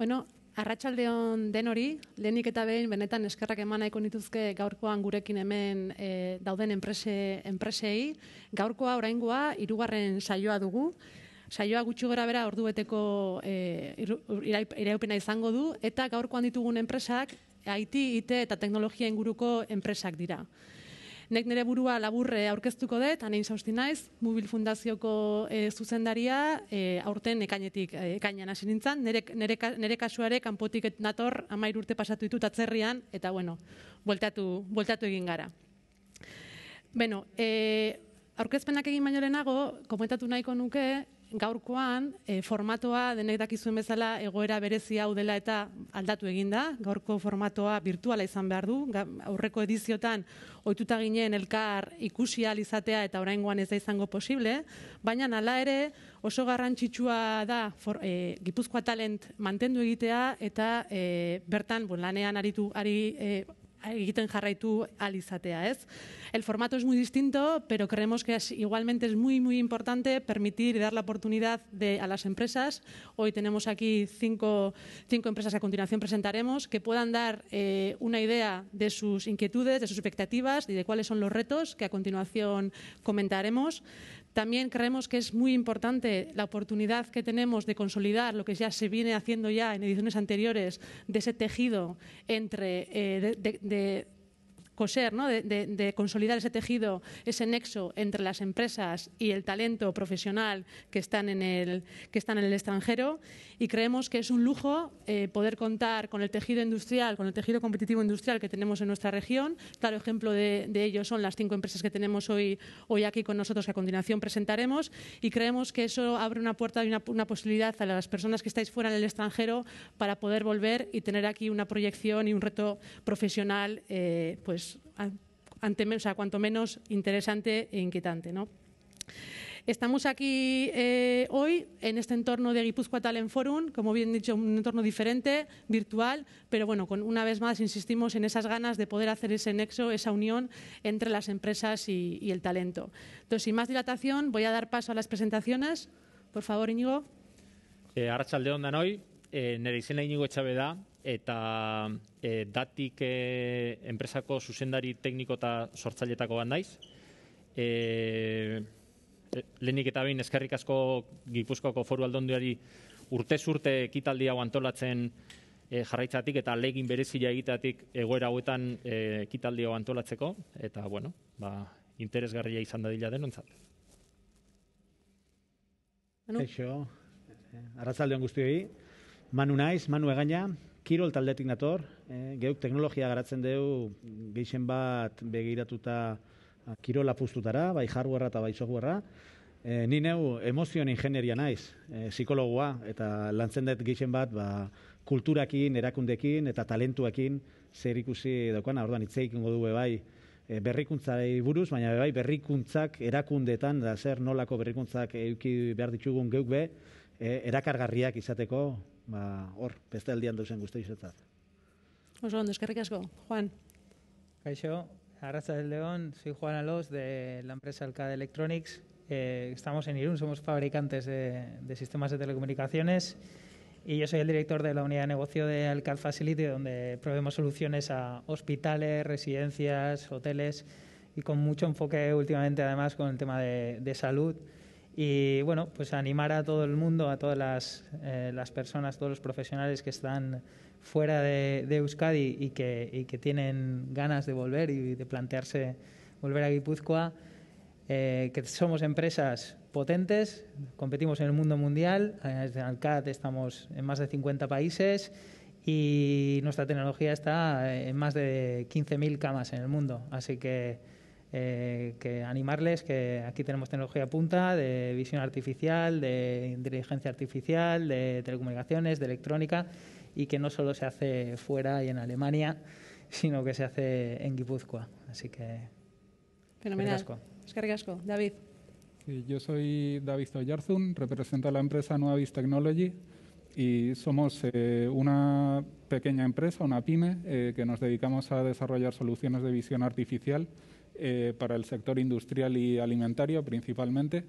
Bueno, arratsaldeon denori, lehenik eta behin benetan eskerrak eman nahiko nituzke gaurkoan gurekin hemen dauden enpresei. Gaurkoa oraingoa 3. saioa dugu. Saioa gutxi gora bera ordubeteko iraupena izango du, eta gaurkoan ditugun enpresak IT, IT eta teknologia inguruko enpresak dira. Nek nire burua laburre aurkeztuko dut, Anein Sausti naiz, Mubil Fundazioko zuzendaria, aurten ekainean hasi nintzen, nire kasuare kanpotik nator 13 urte pasatu ditut atzerrian, eta bueno, bueltatu egin gara. Beno, aurkezpenak egin baino lehenago, komentatu nahiko nuke, gaurkoan formatoa denek dakizuen bezala egoera berezia hau dela eta aldatu egin da. Gaurko formatoa virtuala izan behar du. Aurreko ediziotan ohituta ginen elkar ikusi ahal izatea eta oraingoan ez da izango posible, baina hala ere oso garrantzitsua da Gipuzkoa Talent mantendu egitea eta bertan lanean egiten jarraitu ahal izatea, ¿es? El formato es muy distinto, pero creemos que igualmente es muy, muy importante permitir y dar la oportunidad a las empresas. Hoy tenemos aquí cinco empresas que a continuación presentaremos, que puedan dar una idea de sus inquietudes, de sus expectativas y de cuáles son los retos que a continuación comentaremos. También creemos que es muy importante la oportunidad que tenemos de consolidar lo que ya se viene haciendo ya en ediciones anteriores, de ese tejido entre de coser, ¿no? de consolidar ese tejido, ese nexo entre las empresas y el talento profesional que están en el extranjero, y creemos que es un lujo poder contar con el tejido industrial, con el tejido competitivo industrial que tenemos en nuestra región. Claro ejemplo de ello son las 5 empresas que tenemos hoy aquí con nosotros, que a continuación presentaremos, y creemos que eso abre una puerta y una posibilidad a las personas que estáis fuera en el extranjero para poder volver y tener aquí una proyección y un reto profesional cuanto menos interesante e inquietante, ¿no? Estamos aquí hoy en este entorno de Gipuzkoa Talent Forum, como bien dicho, un entorno diferente, virtual, pero bueno, una vez más insistimos en esas ganas de poder hacer ese nexo, esa unión entre las empresas y el talento. Entonces, sin más dilatación, voy a dar paso a las presentaciones. Por favor, Íñigo. Arratsaldeon danoi, nire izena Íñigo Etxabe da, eta datik enpresako zuzendari tekniko eta sortzailetako bat naiz. Lehenik eta behin eskerrik asko Gipuzkoako Foru Aldundiari urtez urte ekitaldi hau antolatzen jarraitzatik eta ahalegin berezia egiteatik egoera hauetan ekitaldi hau antolatzeko, eta bueno, interesgarria izan dadila denontzat. Eixo, arratsaldeon guztioi. Manu naiz, Manu Egaña, Kirol taldetik nator, geuk teknologia garatzen dugu gehien bat begiratuta kirola puztutara, bai hardwarea eta bai softwarea. Ni neu emozioen ingenieria naiz, psikologoa, eta lantzen dut gehien bat kulturakin, erakundekin eta talentuekin zer ikusi daukan, orduan hitz egingo dugu bai berrikuntzai buruz, baina bai berrikuntzak erakundetan, da zer nolako berrikuntzak eduki behar ditugun geuk be, erakargarriak izateko, hor, beste aldian duzen guzti izatzat. Oso ondo, eskerrik asko. Juan. Kaixo, arratsaldeon, soy Juan Alós de la empresa Alcad Electronics. Estamos en Irún, somos fabricantes de sistemas de telecomunicaciones y yo soy el director de la unidad de negocio de Alcad Facility, donde proveemos soluciones a hospitales, residencias, hoteles y con mucho enfoque últimamente además con el tema de salud. Y bueno, pues animar a todo el mundo, a todas las personas, todos los profesionales que están fuera de Euskadi y que tienen ganas de volver y de plantearse volver a Guipúzcoa, que somos empresas potentes, competimos en el mundo mundial, desde Alcad estamos en más de 50 países y nuestra tecnología está en más de 15.000 camas en el mundo, así que animarles que aquí tenemos tecnología punta de visión artificial, de inteligencia artificial, de telecomunicaciones, de electrónica, y que no solo se hace fuera y en Alemania, sino que se hace en Guipúzcoa. Así que... Fenomenal. Eskerrik asko. David. Yo soy David Oyarzun, represento a la empresa Nuavis Technology y somos una pequeña empresa, una pyme, que nos dedicamos a desarrollar soluciones de visión artificial para el sector industrial y alimentario principalmente,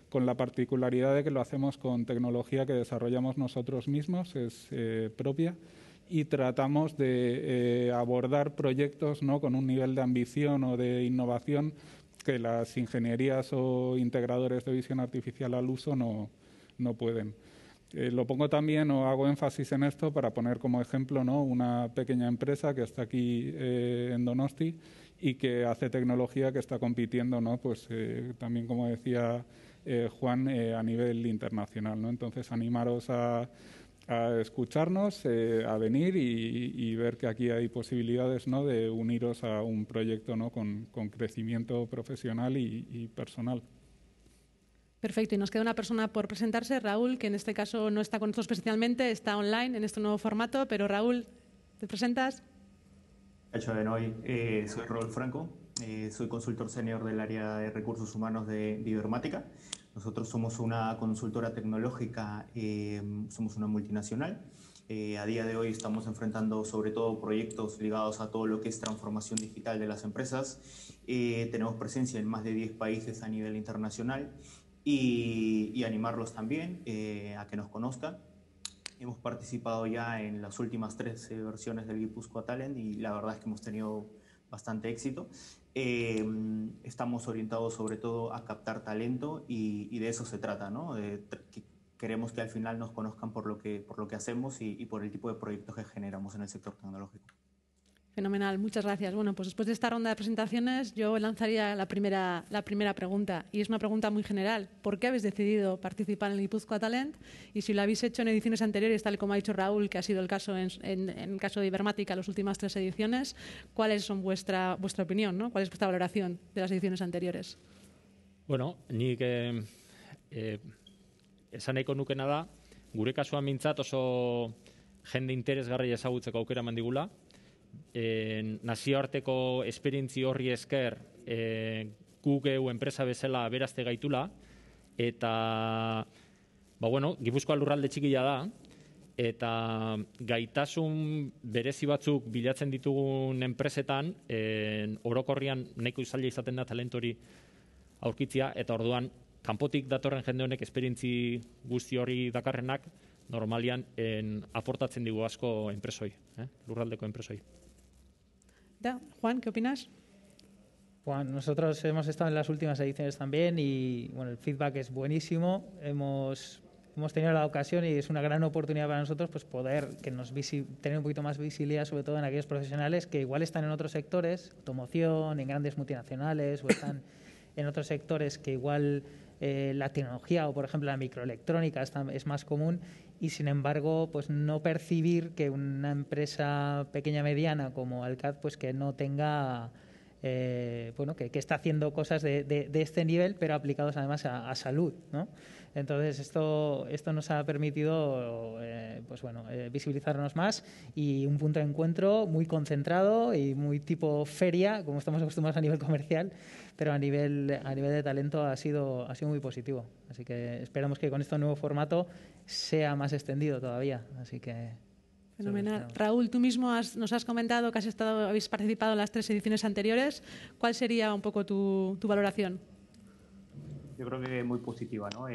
con la particularidad de que lo hacemos con tecnología que desarrollamos nosotros mismos, es propia, y tratamos de abordar proyectos, ¿no?, con un nivel de ambición o de innovación que las ingenierías o integradores de visión artificial al uso no pueden. Lo pongo también o hago énfasis en esto para poner como ejemplo, ¿no?, una pequeña empresa que está aquí en Donosti y que hace tecnología que está compitiendo, ¿no?, pues también, como decía Juan, a nivel internacional, ¿no? Entonces, animaros a escucharnos, a venir y ver que aquí hay posibilidades, ¿no?, de uniros a un proyecto, ¿no?, con crecimiento profesional y personal. Perfecto, y nos queda una persona por presentarse, Raúl, que en este caso no está con nosotros presencialmente, está online en este nuevo formato, pero Raúl, ¿te presentas? Soy Raúl Franco, soy consultor senior del área de recursos humanos de Ibermática. Nosotros somos una consultora tecnológica, somos una multinacional. A día de hoy estamos enfrentando sobre todo proyectos ligados a todo lo que es transformación digital de las empresas. Tenemos presencia en más de 10 países a nivel internacional y animarlos también a que nos conozcan. Hemos participado ya en las últimas 3 versiones del Guipúzcoa Talent y la verdad es que hemos tenido bastante éxito. Estamos orientados sobre todo a captar talento y de eso se trata, ¿no? Queremos que al final nos conozcan por lo que hacemos y por el tipo de proyectos que generamos en el sector tecnológico. Fenomenal, muchas gracias. Bueno, pues después de esta ronda de presentaciones yo lanzaría la primera pregunta, y es una pregunta muy general. ¿Por qué habéis decidido participar en el Guipúzcoa Talent? Y si lo habéis hecho en ediciones anteriores, tal y como ha dicho Raúl, que ha sido el caso en el caso de Ibermática, las últimas 3 ediciones, ¿cuáles son vuestra opinión, ¿no? ¿Cuál es vuestra valoración de las ediciones anteriores? Bueno, nik esan nahiko nukena da, gure kasuan mintzat oso jende interesgarri ezagutzeko aukera eman digula. Nazioarteko esperientzi horri esker guk enpresa bezala aberazte gaitula, eta Gipuzkoa lurralde txikia da, eta gaitasun berezi batzuk bilatzen ditugun enpresetan orokorrian nahiko zaila izaten da talentori aurkitzea, eta orduan kanpotik datorren jende honek esperientzi guzti hori dakarrenak normalian aportatzen digu asko enpresoi, lurraldeko enpresoi. Juan, ¿qué opinas? Juan, nosotros hemos estado en las últimas ediciones también y bueno, el feedback es buenísimo. Hemos tenido la ocasión y es una gran oportunidad para nosotros pues poder tener un poquito más visibilidad, sobre todo en aquellos profesionales que igual están en otros sectores, automoción, en grandes multinacionales, o están en otros sectores que igual la tecnología o, por ejemplo, la microelectrónica es más común y, sin embargo, pues no percibir que una empresa pequeña mediana como Alcad pues que no tenga que está haciendo cosas de este nivel, pero aplicados además a salud, ¿no? Entonces esto nos ha permitido visibilizarnos más y un punto de encuentro muy concentrado y muy tipo feria, como estamos acostumbrados a nivel comercial, pero a nivel de talento ha sido muy positivo. Así que esperamos que con este nuevo formato sea más extendido todavía. Así que fenomenal. Raúl, tú mismo nos has comentado que habéis participado en las 3 ediciones anteriores. ¿Cuál sería un poco tu valoración? Yo creo que muy positiva, ¿no?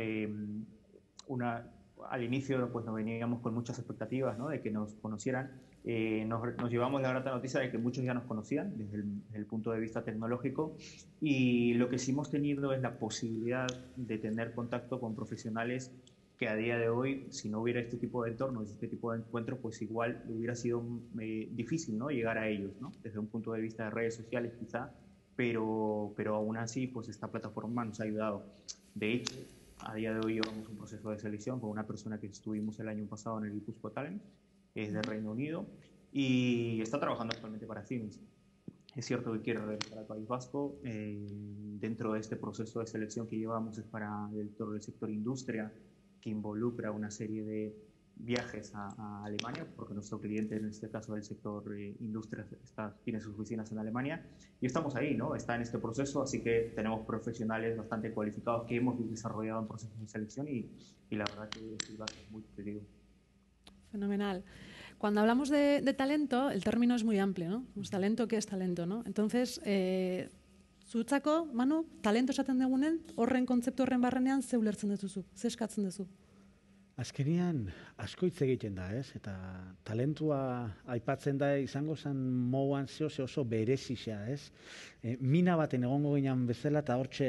Al inicio pues nos veníamos con muchas expectativas, ¿no?, de que nos conocieran. Nos llevamos la grata noticia de que muchos ya nos conocían desde el punto de vista tecnológico, y lo que sí hemos tenido es la posibilidad de tener contacto con profesionales que a día de hoy, si no hubiera este tipo de entornos, este tipo de encuentros, pues igual hubiera sido difícil, ¿no?, llegar a ellos, ¿no?, desde un punto de vista de redes sociales quizá, pero aún así pues esta plataforma nos ha ayudado. De hecho, a día de hoy llevamos un proceso de selección con una persona que estuvimos el año pasado en el Guipúzcoa Talent, es de Reino Unido y está trabajando actualmente para Siemens. Es cierto que quiere regresar al País Vasco. Dentro de este proceso de selección que llevamos es para el sector industria, que involucra una serie de viajes a Alemania, porque nuestro cliente en este caso del sector industria tiene sus oficinas en Alemania y estamos ahí, ¿no? Está en este proceso, así que tenemos profesionales bastante cualificados que hemos desarrollado en procesos de selección y la verdad que el feedback es muy positivo. Fenomenal. Cuando hablamos de talento, el término es muy amplio, ¿no? Pues talento, ¿qué es talento, no? Entonces, Zutzako, Manu, talento esaten dugunen, horren kontzeptu horren barrenean ze ulertzen duzu, ze eskatzen duzu? Azkenian asko hitz egiten da, ez? Eta talentua aipatzen da izango zen moduan ze oso berezia, ez? Mina baten egongo ginen bezala eta hortxe,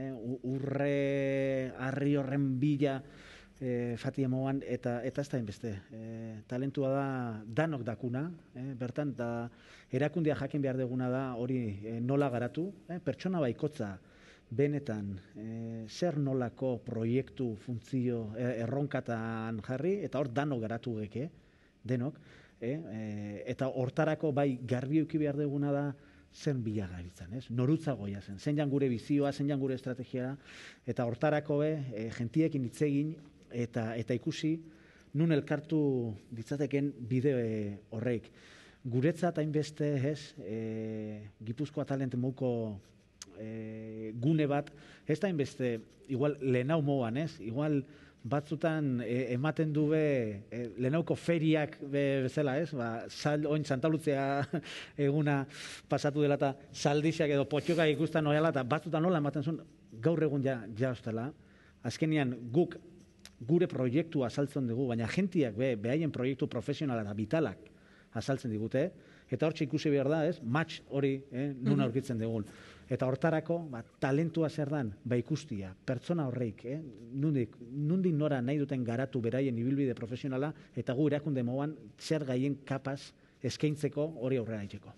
urre harri horren bila fatia moduan, eta ez da inbeste. Talentua da danok dakuna, bertan, da erakundea jakin behar duguna da hori nola garatu, pertsona baikotza, benetan, zer nolako proiektu, funtzio, erronkatan jarri, eta hor danok garatu geke, denok, eta hortarako bai garbi euki behar duguna da zen bilagabitzen, ez? Norutza goia zen, zein jan gure bizioa, zein jan gure estrategia, eta hortarako gentiekin hitz egin, eta ikusi, nun elkartu ditzateken bide horreik. Guretzat hainbeste, ez, Gipuzkoa Talent mouko gune bat, ez da hainbeste, igual lehenau moan, ez? Igual batzutan ematen du lehenauko feriak bezala, ez? Oin Santalutzea eguna pasatu dela eta saldixak edo potxoka ikusten oiala eta batzutan nola ematen zuen gaur egun ja ostela. Azkenean guk gure proiektua azaltzen dugu, baina jentiak behaien proiektu profesionala eta vitalak azaltzen digute, eta hortxe ikusi behar da, ez? Match hori nun aurkitzen dugun. Eta hortarako, talentua zer dan, ikustia, pertsona horreik, nundik nora nahi duten garatu beraien ibilbide profesionala, eta gu erakunde moan zer gaien kapaz eskaintzeko hori aurrera itxeko.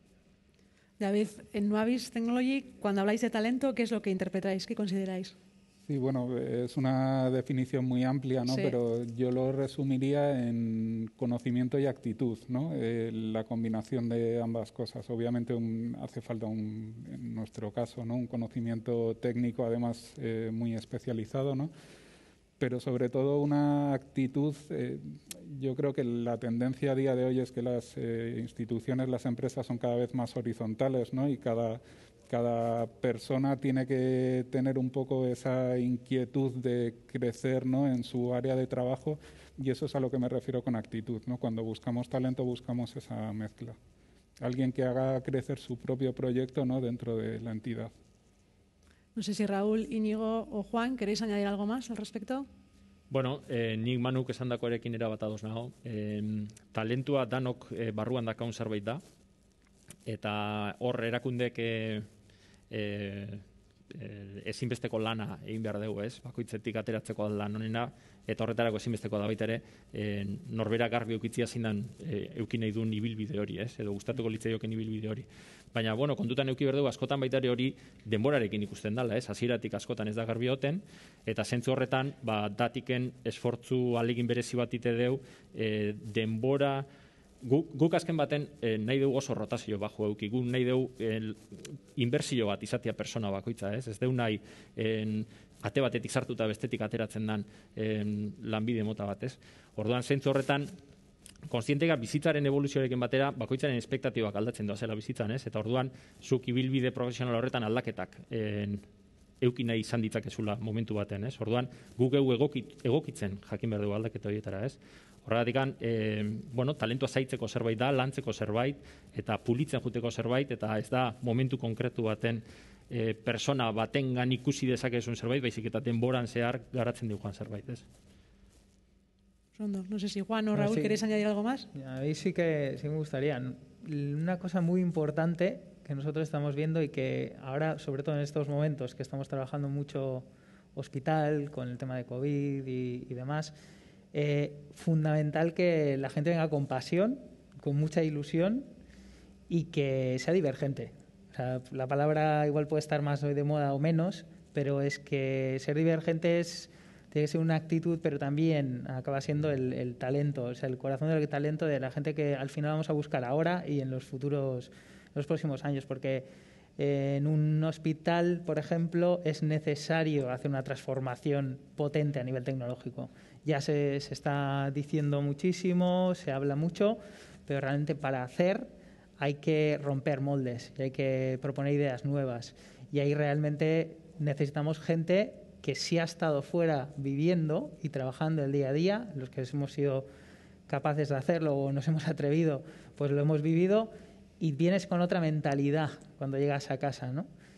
David, en Nuavis Technology, cuando habláis de talento, ¿qué es lo que interpretáis? ¿Qué consideráis? Sí, bueno, es una definición muy amplia, ¿no? Sí. Pero yo lo resumiría en conocimiento y actitud, ¿no? La combinación de ambas cosas. Obviamente hace falta, en nuestro caso, ¿no? Un conocimiento técnico, además muy especializado, ¿no? Pero sobre todo una actitud. Yo creo que la tendencia a día de hoy es que las instituciones, las empresas son cada vez más horizontales, ¿no? Y cada persona tiene que tener un poco esa inquietud de crecer, ¿no? En su área de trabajo, y eso es a lo que me refiero con actitud, ¿no? Cuando buscamos talento buscamos esa mezcla. Alguien que haga crecer su propio proyecto, ¿no? Dentro de la entidad. No sé si Raúl, Íñigo o Juan, ¿queréis añadir algo más al respecto? Bueno, nik Manuk esandakoarekin erabat ados nago. Talentua danok barruan dakaun zerbait da, eta hor erakundek ezinbesteko lana egin behar dugu, ez? Bakoitzetik ateratzeko lan honena, eta horretarako ezinbesteko da baita ere, norbera garbi eukitzia zindan eukin nahi duen ibilbide hori, ez? Edo gustatuko litzaioken ibilbide hori. Baina, bueno, kontutan euki behar dugu, askotan baita ere hori denborarekin ikusten dela, ez? Hasieratik askotan ez da garbi oten, eta zentzu horretan, datiken esfortzu alegin berezi bat ite deu, denbora. Guk azken baten nahi dugu oso rotazio bajo euki, guk nahi dugu inbertsio bat izatea persona bakoitza, ez? Ez dugu nahi ate batetik sartuta bestetik ateratzen dan lanbide mota bat, ez? Orduan, zentzu horretan, kontzientega bizitzaren evoluzioarekin batera, bakoitzaren espektatibak aldatzen doazela bizitzan, ez? Eta orduan, zuk ibilbide profesional horretan aldaketak euki nahi izan ditzakezula momentu baten, ez? Orduan, guk egokitzen jakin behar dugu aldaketa horietara, ez? Horregatik, talentua zaitzeko zerbait da, lantzeko zerbait, eta pulitzen juteko zerbait, eta ez da momentu konkretu baten persona batengan ikusi dezakezun zerbait, baizik eta denboran zehar garatzen duguan zerbait, ez? No sé si Juan o Raúl, sí. ¿Queréis añadir algo más? A mí sí que me gustaría. Una cosa muy importante que nosotros estamos viendo y que ahora, sobre todo en estos momentos que estamos trabajando mucho hospital, con el tema de COVID y demás, fundamental que la gente venga con pasión, con mucha ilusión y que sea divergente. O sea, la palabra igual puede estar más hoy de moda o menos, pero es que ser divergente tiene que ser una actitud, pero también acaba siendo el talento, o sea, el corazón del talento de la gente que al final vamos a buscar ahora y en los próximos años, porque en un hospital, por ejemplo, es necesario hacer una transformación potente a nivel tecnológico. Ya se está diciendo muchísimo, se habla mucho, pero realmente para hacer hay que romper moldes y hay que proponer ideas nuevas. Y ahí realmente necesitamos gente que sí ha estado fuera viviendo y trabajando el día a día, los que hemos sido capaces de hacerlo o nos hemos atrevido, pues lo hemos vivido, y vienes con otra mentalidad cuando llegas a casa, ¿no?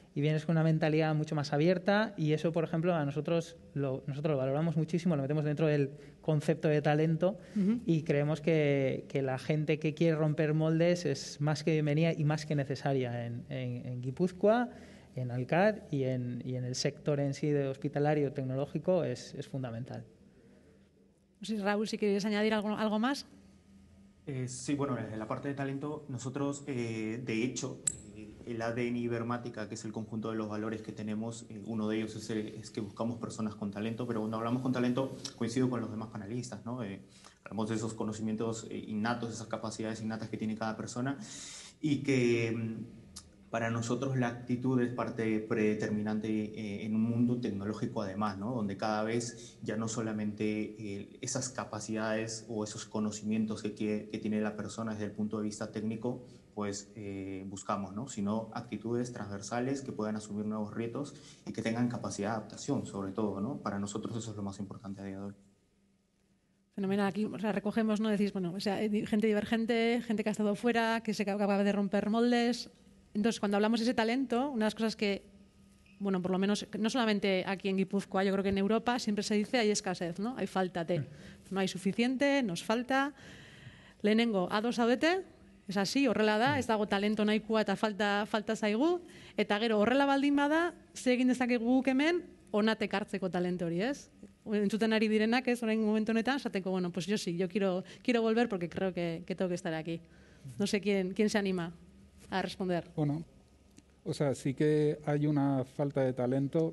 y vienes con una mentalidad mucho más abierta y eso, por ejemplo, a nosotros lo valoramos muchísimo, lo metemos dentro del concepto de talento y creemos que la gente que quiere romper moldes es más que bienvenida y más que necesaria en Guipúzcoa, en Alcar y en el sector en sí de hospitalario tecnológico es fundamental. No sé, Raúl, si quieres añadir algo más. Sí, bueno, en la parte de talento, nosotros, de hecho, el ADN Ibermática, que es el conjunto de los valores que tenemos, uno de ellos es que buscamos personas con talento, pero cuando hablamos con talento, coincido con los demás panelistas, ¿no? Hablamos de esos conocimientos innatos, esas capacidades innatas que tiene cada persona y que para nosotros la actitud es parte predeterminante en un mundo tecnológico además, ¿no? Donde cada vez ya no solamente esas capacidades o esos conocimientos que tiene la persona desde el punto de vista técnico, pues buscamos, ¿no? Sino actitudes transversales que puedan asumir nuevos retos y que tengan capacidad de adaptación, sobre todo, ¿no? Para nosotros eso es lo más importante a día de hoy. Fenomenal. Aquí, o sea, recogemos, ¿no? Decís, bueno, o sea, gente divergente, gente que ha estado fuera, que se acaba de romper moldes. Entonces, cuando hablamos de ese talento, una de las cosas que, bueno, por lo menos, no solamente aquí en Guipúzcoa, yo creo que en Europa siempre se dice hay escasez, ¿no? Hay falta de. No hay suficiente, nos falta. Lehenengo, ados zaudete, es así, horrela da, ez dago talento nahikoa eta falta zaigu, eta gero horrela baldin bada, ze egin dezakegu guk hemen, onat ekartzeko talento hori, ez? Entzuten ari direnak, ez, orain momentu honetan, esateko, bueno, pues yo sí, yo quiero volver porque creo que tengo que estar aquí. No sé quién se anima a responder. Bueno, o sea, sí que hay una falta de talento.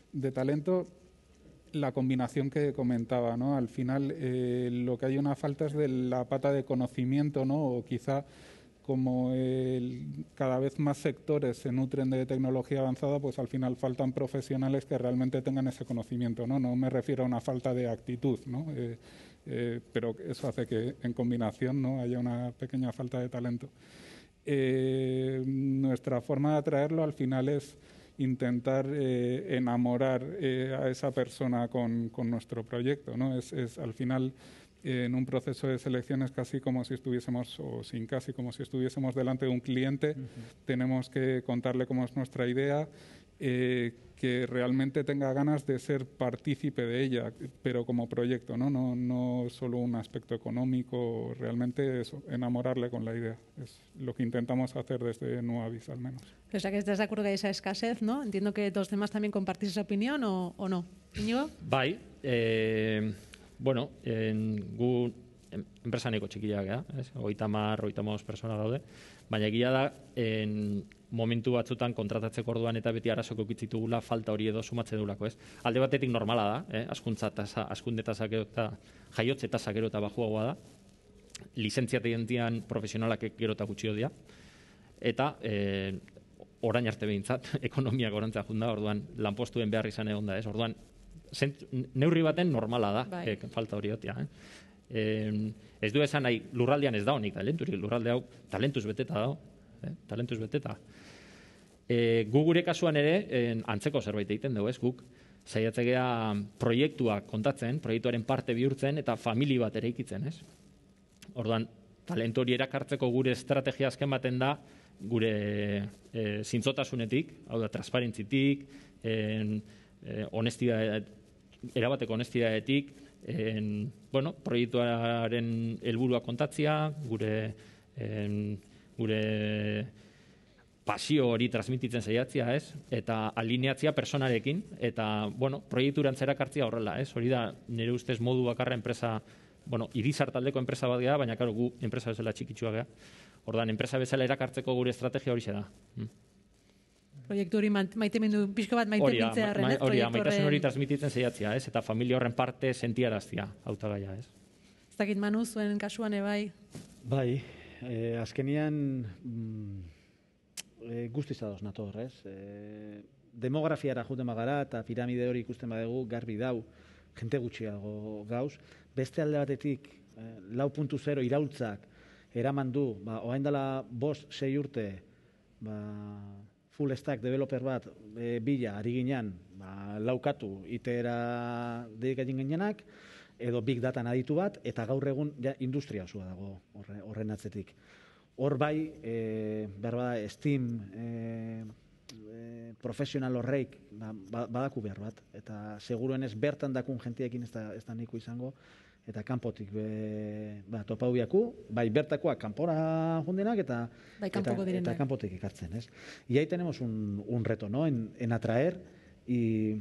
La combinación que comentaba, ¿no? Al final lo que hay una falta es de la pata de conocimiento, ¿no? O quizá como cada vez más sectores se nutren de tecnología avanzada, pues al final faltan profesionales que realmente tengan ese conocimiento, ¿no? No me refiero a una falta de actitud, ¿no? Pero eso hace que en combinación, ¿no?, haya una pequeña falta de talento. Nuestra forma de atraerlo al final es intentar enamorar a esa persona con nuestro proyecto, ¿no? Es al final en un proceso de selección es casi como si estuviésemos, o sin casi como si estuviésemos delante de un cliente. Tenemos que contarle cómo es nuestra idea, que realmente tenga ganas de ser partícipe de ella, pero como proyecto, ¿no? No solo un aspecto económico, realmente eso, enamorarle con la idea. Es lo que intentamos hacer desde Nuavis, al menos. O sea, que estás de acuerdo que hay esa escasez, ¿no? Entiendo que todos los demás también compartís esa opinión, ¿o no? Iñigo? Bai, bueno, gu enpresa nahiko txikiak gara, 30-35 pertsona daude, baina egia da, momentu batzutan kontratatzeko orduan eta beti arazoko ukitzitugula falta hori edo sumatzen dugulako, ez? Alde batetik normala da, askunde tasak eta jaiotze tasak gero eta bajuagoa da, lizentziatentian profesionalak gero eta gutxio dira, eta orain arte behintzat, ekonomiak gorantza junda, orduan lanpostuen behar izan egon da, ez? Orduan, neurri baten normala da, falta hori otia, ez du esan nahi, lurraldean ez da honik talenturik, lurralde hau talentuz beteta dago, talentuz beteta. Gu gure kasuan ere, antzeko zerbait egiten dugu, ez? Guk saiatzea proiektuak kontatzen, proiektuaren parte bihurtzen eta famili bat ere ikitzen, ez? Orduan, talentu hori erakartzeko gure estrategia azken baten da, gure zintzotasunetik, hau da, transparentzitik, erabateko honestidadetik, bueno, proiektuaren helburua kontatzea, gure pasio hori transmititzen saiatzea, ez? Eta alineatzea personarekin, eta, bueno, proiekturantzera kartzea horrela, ez? Hori da, nire ustez modu bakarra enpresa, bueno, irizar taldeko enpresa bat gara, baina, karo, gu enpresa bezala txikitsua gara. Ordan, enpresa bezala erakartzeko gure estrategia hori da. Proiektu hori maitemindu, pixko bat maitemintzea arren, ez? Hori, maitasun hori transmititzen saiatzea, ez? Eta familia horren parte sentiaraztea, hautagaia, ez? Ez dakit, Manu, zuen kasuan bai? Bai, azkenian guztiz ados nator, ez? Demografiara juten bagara eta piramide hori ikusten badegu garbi dau, jente gutxiago gauz. Beste alde batetik, 4.0 iraultzak eraman du, orain dela 5-6 urte, full stack developer bat bila ari ginean, laukatu itera dedikatzen ginenak, edo big data aditu bat, eta gaur egun ja, industria osoa dago horren atzetik. Hor bai, berba Steam profesional horreik badaku behar bat, eta seguruenez bertan dakun jentiekin ez da nahiko izango, eta kanpotik topau biaku, bai bertakoak kanpora jundenak eta kanpotik ekartzen, ¿es? Y ahí tenemos un reto, ¿no? En atraer y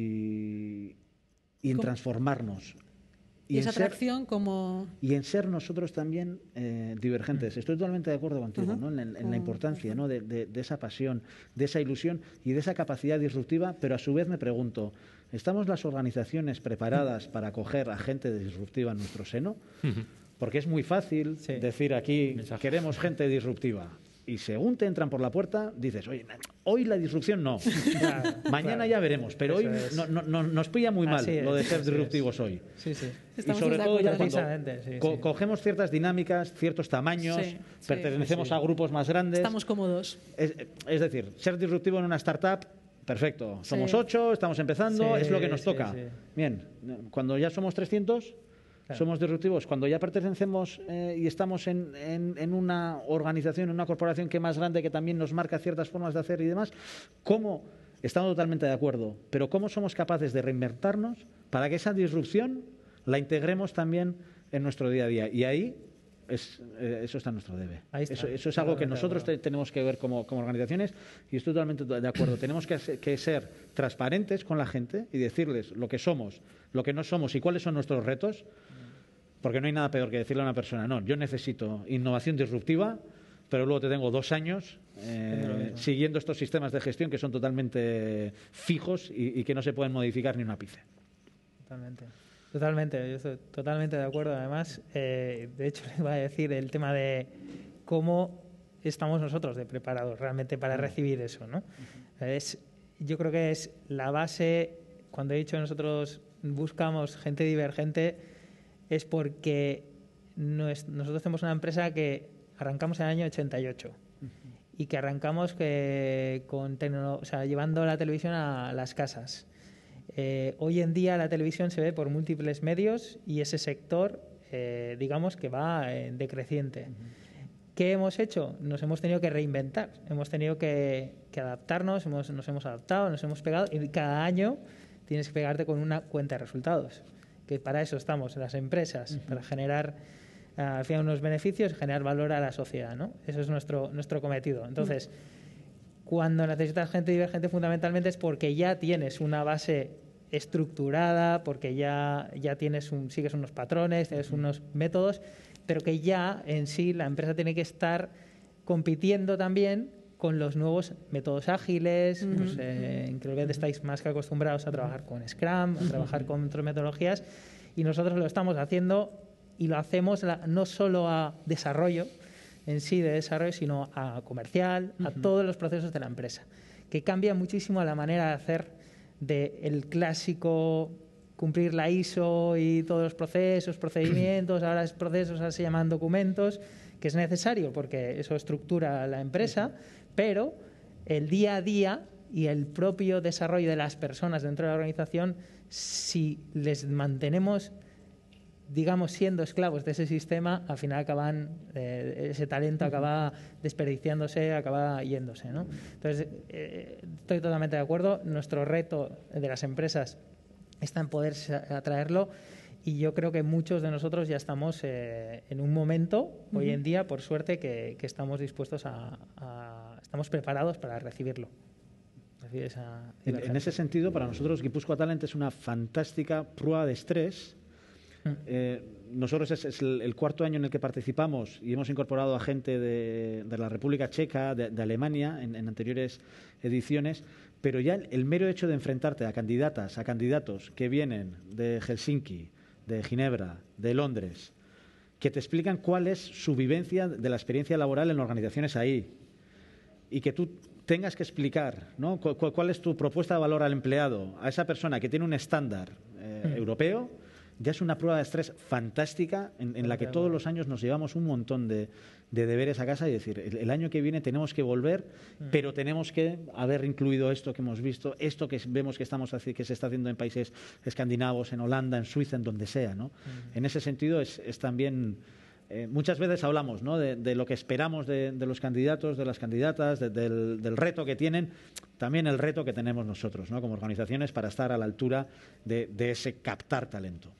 en transformarnos. Y esa atracción y en ser nosotros también divergentes. Estoy totalmente de acuerdo contigo, ¿no? En la importancia, ¿no? de esa pasión, de esa ilusión y de esa capacidad disruptiva, pero a su vez me pregunto, ¿estamos las organizaciones preparadas para acoger a gente disruptiva en nuestro seno? Porque es muy fácil decir aquí, queremos gente disruptiva. Y según te entran por la puerta, dices, oye, hoy la disrupción no. Claro, mañana ya veremos, pero hoy nos pilla muy mal lo de ser disruptivos hoy. Sí, sí. Y sobre todo ya cuando cogemos ciertas dinámicas, ciertos tamaños, pertenecemos a grupos más grandes. Estamos cómodos. Es decir, ser disruptivo en una startup, perfecto. Somos 8, estamos empezando, es lo que nos toca. Bien, cuando ya somos 300... Claro. Somos disruptivos. Cuando ya pertenecemos y estamos en una organización, en una corporación que es más grande, que también nos marca ciertas formas de hacer y demás, ¿cómo? Estamos totalmente de acuerdo, pero ¿cómo somos capaces de reinventarnos para que esa disrupción la integremos también en nuestro día a día? Y ahí eso está en nuestro debe. Eso es algo que nosotros tenemos que ver como organizaciones, y estoy totalmente de acuerdo. Tenemos que ser transparentes con la gente y decirles lo que somos, lo que no somos y cuáles son nuestros retos. Porque no hay nada peor que decirle a una persona, no, yo necesito innovación disruptiva, pero luego te tengo 2 años siguiendo estos sistemas de gestión que son totalmente fijos y que no se pueden modificar ni un ápice. Totalmente, yo estoy totalmente de acuerdo. Además, de hecho, le iba a decir el tema de cómo estamos nosotros de preparados realmente para recibir eso, ¿no? Yo creo que es la base, cuando he dicho nosotros buscamos gente divergente, es porque nosotros tenemos una empresa que arrancamos en el año 88 y que arrancamos llevando la televisión a las casas. Hoy en día la televisión se ve por múltiples medios y ese sector, digamos que va decreciente. ¿Qué hemos hecho? Nos hemos tenido que reinventar, hemos tenido que adaptarnos, nos hemos adaptado, nos hemos pegado, y cada año tienes que pegarte con una cuenta de resultados. Que para eso estamos en las empresas, para generar al final unos beneficios y generar valor a la sociedad, ¿no? Eso es nuestro cometido. Entonces, cuando necesitas gente divergente, fundamentalmente es porque ya tienes una base estructurada, porque ya sigues unos patrones, tienes unos métodos, pero que ya en sí la empresa tiene que estar compitiendo también con los nuevos métodos ágiles, en que estáis más que acostumbrados a trabajar con Scrum, a trabajar con otras metodologías, y nosotros lo estamos haciendo y lo hacemos no solo a desarrollo en sí de desarrollo, sino a comercial, a todos los procesos de la empresa, que cambia muchísimo la manera de hacer del clásico cumplir la ISO y todos los procedimientos, ahora es procesos, ahora se llaman documentos, que es necesario porque eso estructura la empresa, pero el día a día y el propio desarrollo de las personas dentro de la organización, si les mantenemos, digamos, siendo esclavos de ese sistema, al final ese talento acaba desperdiciándose, acaba yéndose, ¿no? Entonces, estoy totalmente de acuerdo. Nuestro reto de las empresas está en poder atraerlo. Y yo creo que muchos de nosotros ya estamos en un momento, hoy en día, por suerte, que estamos dispuestos estamos preparados para recibirlo. En ese sentido, para nosotros, Guipúzcoa Talent es una fantástica prueba de estrés. Nosotros es el 4º año en el que participamos y hemos incorporado a gente de la República Checa, de Alemania, en anteriores ediciones. Pero ya el mero hecho de enfrentarte a candidatos que vienen de Helsinki, de Ginebra, de Londres, que te explican cuál es su vivencia de la experiencia laboral en organizaciones ahí, y que tú tengas que explicar, ¿no?, cuál es tu propuesta de valor al empleado, a esa persona que tiene un estándar europeo, ya es una prueba de estrés fantástica en la que todos los años nos llevamos un montón de deberes a casa y decir, el año que viene tenemos que volver, pero tenemos que haber incluido esto que hemos visto, esto que vemos que se está haciendo en países escandinavos, en Holanda, en Suiza, en donde sea, ¿no? En ese sentido es también muchas veces hablamos, ¿no?, de lo que esperamos de los candidatos, de las candidatas, del reto que tienen, también el reto que tenemos nosotros, ¿no?, como organizaciones para estar a la altura de ese captar talento.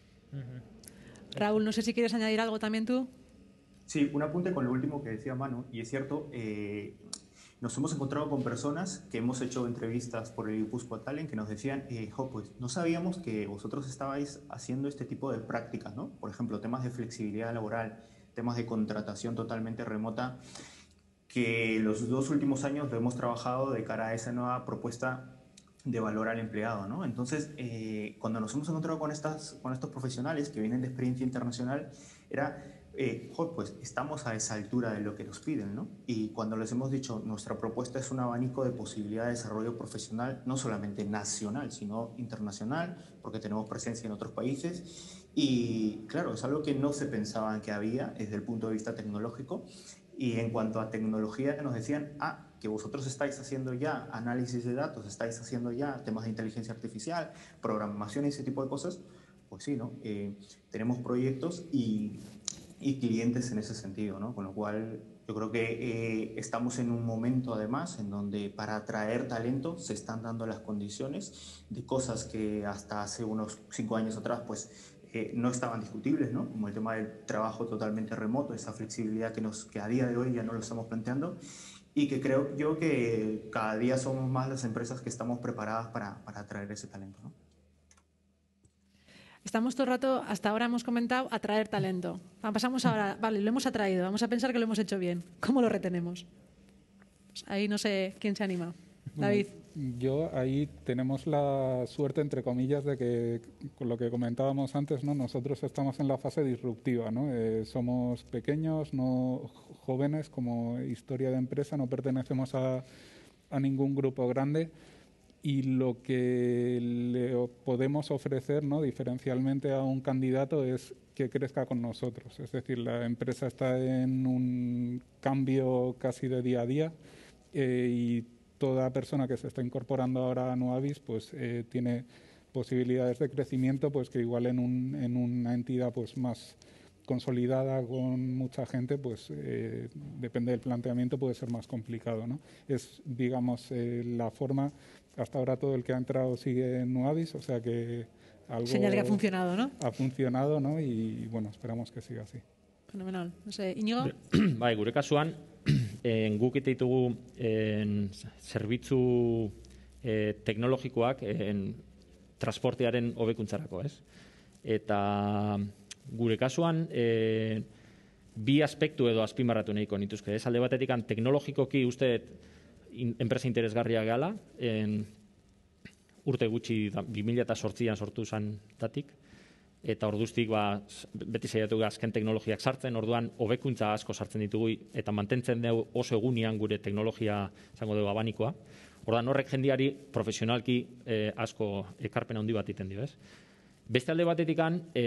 Raúl, no sé si quieres añadir algo también tú. Sí, un apunte con lo último que decía Manu, y es cierto, nos hemos encontrado con personas que hemos hecho entrevistas por el Guipúzcoa Talent que nos decían, pues no sabíamos que vosotros estabais haciendo este tipo de prácticas, ¿no? Por ejemplo, temas de flexibilidad laboral, temas de contratación totalmente remota, que los 2 últimos años lo hemos trabajado de cara a esa nueva propuesta de valor al empleado, ¿no? Entonces, cuando nos hemos encontrado con estos profesionales que vienen de experiencia internacional, era, pues estamos a esa altura de lo que nos piden, ¿no? Y cuando les hemos dicho, nuestra propuesta es un abanico de posibilidad de desarrollo profesional, no solamente nacional, sino internacional, porque tenemos presencia en otros países. Y claro, es algo que no se pensaban que había desde el punto de vista tecnológico. Y en cuanto a tecnología, nos decían, que vosotros estáis haciendo ya análisis de datos, estáis haciendo ya temas de inteligencia artificial, programación y ese tipo de cosas. Pues sí, ¿no? Tenemos proyectos y clientes en ese sentido, ¿no? Con lo cual, yo creo que estamos en un momento, además, en donde para atraer talento se están dando las condiciones de cosas que hasta hace unos 5 años atrás, pues, no estaban discutibles, ¿no? Como el tema del trabajo totalmente remoto, esa flexibilidad que a día de hoy ya no lo estamos planteando y que creo yo que cada día somos más las empresas que estamos preparadas para atraer ese talento, ¿no? Estamos todo el rato, hasta ahora hemos comentado, atraer talento. Pasamos ahora, vale, lo hemos atraído, vamos a pensar que lo hemos hecho bien. ¿Cómo lo retenemos? Pues ahí no sé quién se anima. David. Yo ahí tenemos la suerte, entre comillas, de que, con lo que comentábamos antes, ¿no?, nosotros estamos en la fase disruptiva, ¿no? Somos pequeños, no jóvenes como historia de empresa, no pertenecemos a ningún grupo grande y lo que le podemos ofrecer, ¿no?, diferencialmente a un candidato es que crezca con nosotros. Es decir, la empresa está en un cambio casi de día a día y toda persona que se está incorporando ahora a Nuavis pues tiene posibilidades de crecimiento pues que igual en una entidad pues más consolidada con mucha gente pues depende del planteamiento, puede ser más complicado, ¿no? Es, digamos, la forma. Hasta ahora todo el que ha entrado sigue en Nuavis, o sea que algo señal que ha funcionado, ¿no? Ha funcionado, ¿no? Y bueno, esperamos que siga así. Fenomenal. No sé, Iñigo? Bai, gure kasuan, guk ite ditugu zerbitzu teknologikoak transportearen hobekuntzarako, ez? Eta gure kasuan bi aspektu edo azpimarratu nahiko nituzke, ez? Alde batetik teknologikoki uste enpresa interesgarria gala, urte gutxi 2008an sortu zen datik, eta orduztik beti saiatu azken teknologiak sartzen, orduan hobekuntza asko sartzen ditugu eta mantentzen dugu oso egunean gure teknologia izango dugu abanikoa. Orduan horrek jendiari profesionalki asko ekarpen handi bat egiten dio, ez? Beste alde batetik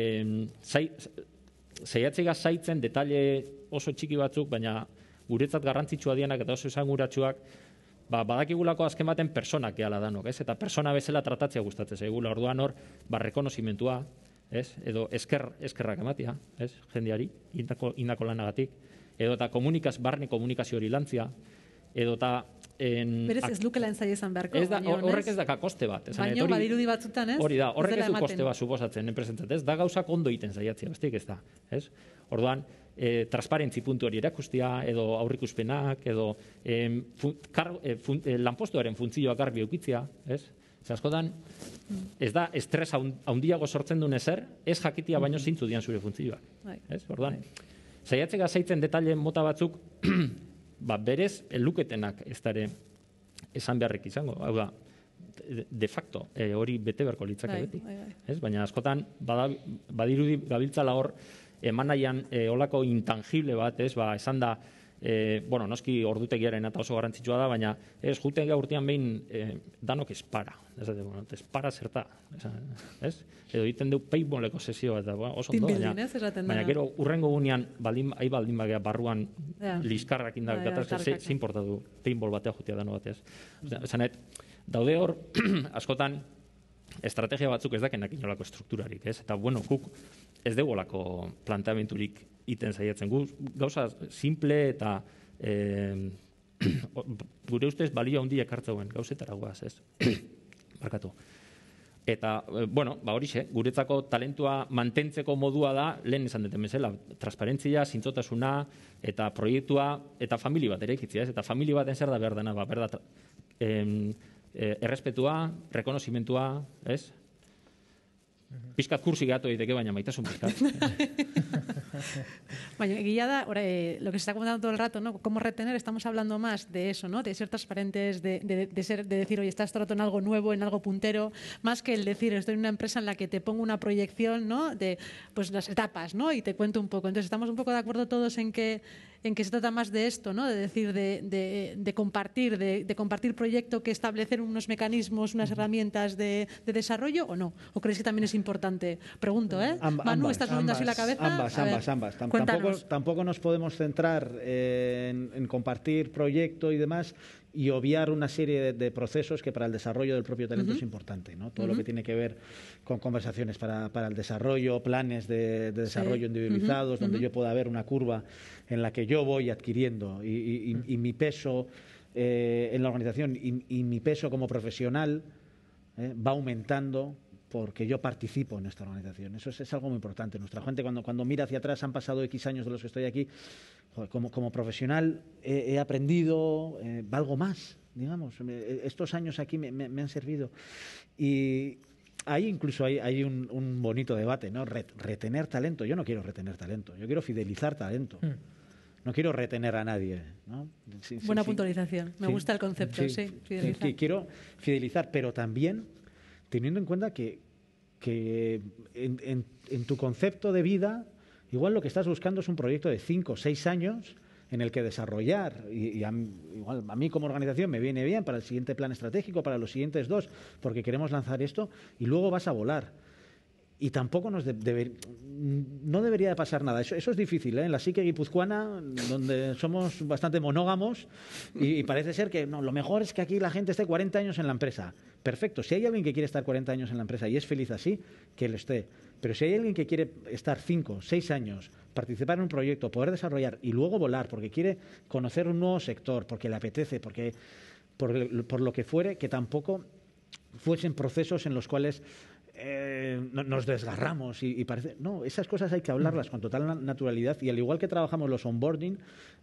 saiatzea zaitzen detaile oso txiki batzuk, baina guretzat garrantzitsua dianak eta oso esanguratsuak, badakigulako azken baten personak gehala danok, ez? Eta persona bezala tratatzea gustatzen zaigula. Orduan hor, rekonozimentua, ez? Edo eskerrak ematia, ez? Jendeari, indako lanagatik. Edo eta barne komunikazio hori lantzia. Edo eta... Berez ez lukela entzai izan beharko. Horrek ez daka koste bat. Baina badirudi batzutan, ez? Hori da, horrek ez du koste bat suposatzen enpresentzat, ez? Da gauzak ondo egiten saiatzea, bestik ez da, ez? Orduan, transparentzi puntu hori erakustia, edo aurrikuspenak, edo lanpostuaren funtzioak garbi eukitzea, ez? Askotan, ez da estres handiago sortzen duen ezer, ez jakitia baino zeintzu dian zure funtzioak. Orduan, saiatzea zaitzen detaile mota batzuk, berez, luketenak ez dara esan beharrik izango. Hau da, de facto, hori bete beharko litzake beti. Baina askotan, badirudi gabiltzala hor, emanaian olako intangible bat, esan da, noski ordutegiaren eta oso garrantzitsua da, baina ez juten gaurtean behin danok espara. Espara zerta. Edo egiten du paintballeko sesioa eta oso ondo, baina gero urrengo gunean baldin bagea barruan liskarrak indak gatazte, zein porta du paintball batea jutia dano batez. Zanet, daude hor, askotan, estrategia batzuk ez dakenak inolako estrukturarik, ez? Eta, guk ez degolako planteamenturik iten saiatzen. Gauza simple eta gure ustez balio handia ekartzeuen gauzetara guaz, ez? Barkatu. Eta, horixe, guretzako talentua mantentzeko modua da, lehen esan duten bezala, transparentzia, zintzotasuna, eta proiektua, eta famili bat ere ikitzia, ez? Eta famili baten zer da behar dena, errespetua, rekonozimentua, ez? Pizkat kursi gato daiteke, baina maitasun pizkat. Bueno, egia da, lo que se está comentando todo el rato, ¿no? Cómo retener, estamos hablando más de eso, ¿no? De ser transparentes, de decir, oye, estás todo el rato en algo nuevo, en algo puntero, más que el decir, estoy en una empresa en la que te pongo una proyección, ¿no? De pues las etapas, ¿no? Y te cuento un poco. Entonces, estamos un poco de acuerdo todos en que se trata más de esto, ¿no? De decir, de compartir proyecto, que establecer unos mecanismos, unas herramientas de desarrollo, ¿o no? ¿O creéis que también es importante? Pregunto, ¿eh? Manu, ¿estás moviendo así la cabeza? Ambas. Cuéntanos. Tampoco nos podemos centrar en compartir proyecto y demás y obviar una serie de procesos que para el desarrollo del propio talento es importante, ¿no? Todo lo que tiene que ver con conversaciones para el desarrollo, planes de desarrollo individualizados, donde yo pueda ver una curva en la que yo voy adquiriendo y mi peso en la organización y mi peso como profesional va aumentando porque yo participo en esta organización. Eso es algo muy importante. Nuestra gente, cuando mira hacia atrás, han pasado X años de los que estoy aquí, como profesional he aprendido, valgo más, digamos. Estos años aquí me han servido. Y ahí incluso hay un bonito debate, ¿no? Retener talento. Yo no quiero retener talento, yo quiero fidelizar talento. No quiero retener a nadie, ¿no? Buena puntualización. Me gusta el concepto, sí. Fidelizar. Quiero fidelizar, pero también teniendo en cuenta que en tu concepto de vida, igual lo que estás buscando es un proyecto de 5 o 6 años en el que desarrollar, igual a mí como organización me viene bien para el siguiente plan estratégico, para los siguientes 2, porque queremos lanzar esto, y luego vas a volar. Y tampoco no debería de pasar nada. Eso es difícil, ¿eh? En la psique guipuzcoana, donde somos bastante monógamos, y parece ser que no, lo mejor es que aquí la gente esté 40 años en la empresa. Perfecto. Si hay alguien que quiere estar 40 años en la empresa y es feliz así, que él esté. Pero si hay alguien que quiere estar 5, 6 años, participar en un proyecto, poder desarrollar y luego volar, porque quiere conocer un nuevo sector, porque le apetece, por lo que fuere, que tampoco fuesen procesos en los cuales nos desgarramos y parece... No, esas cosas hay que hablarlas con total naturalidad, y al igual que trabajamos los onboarding,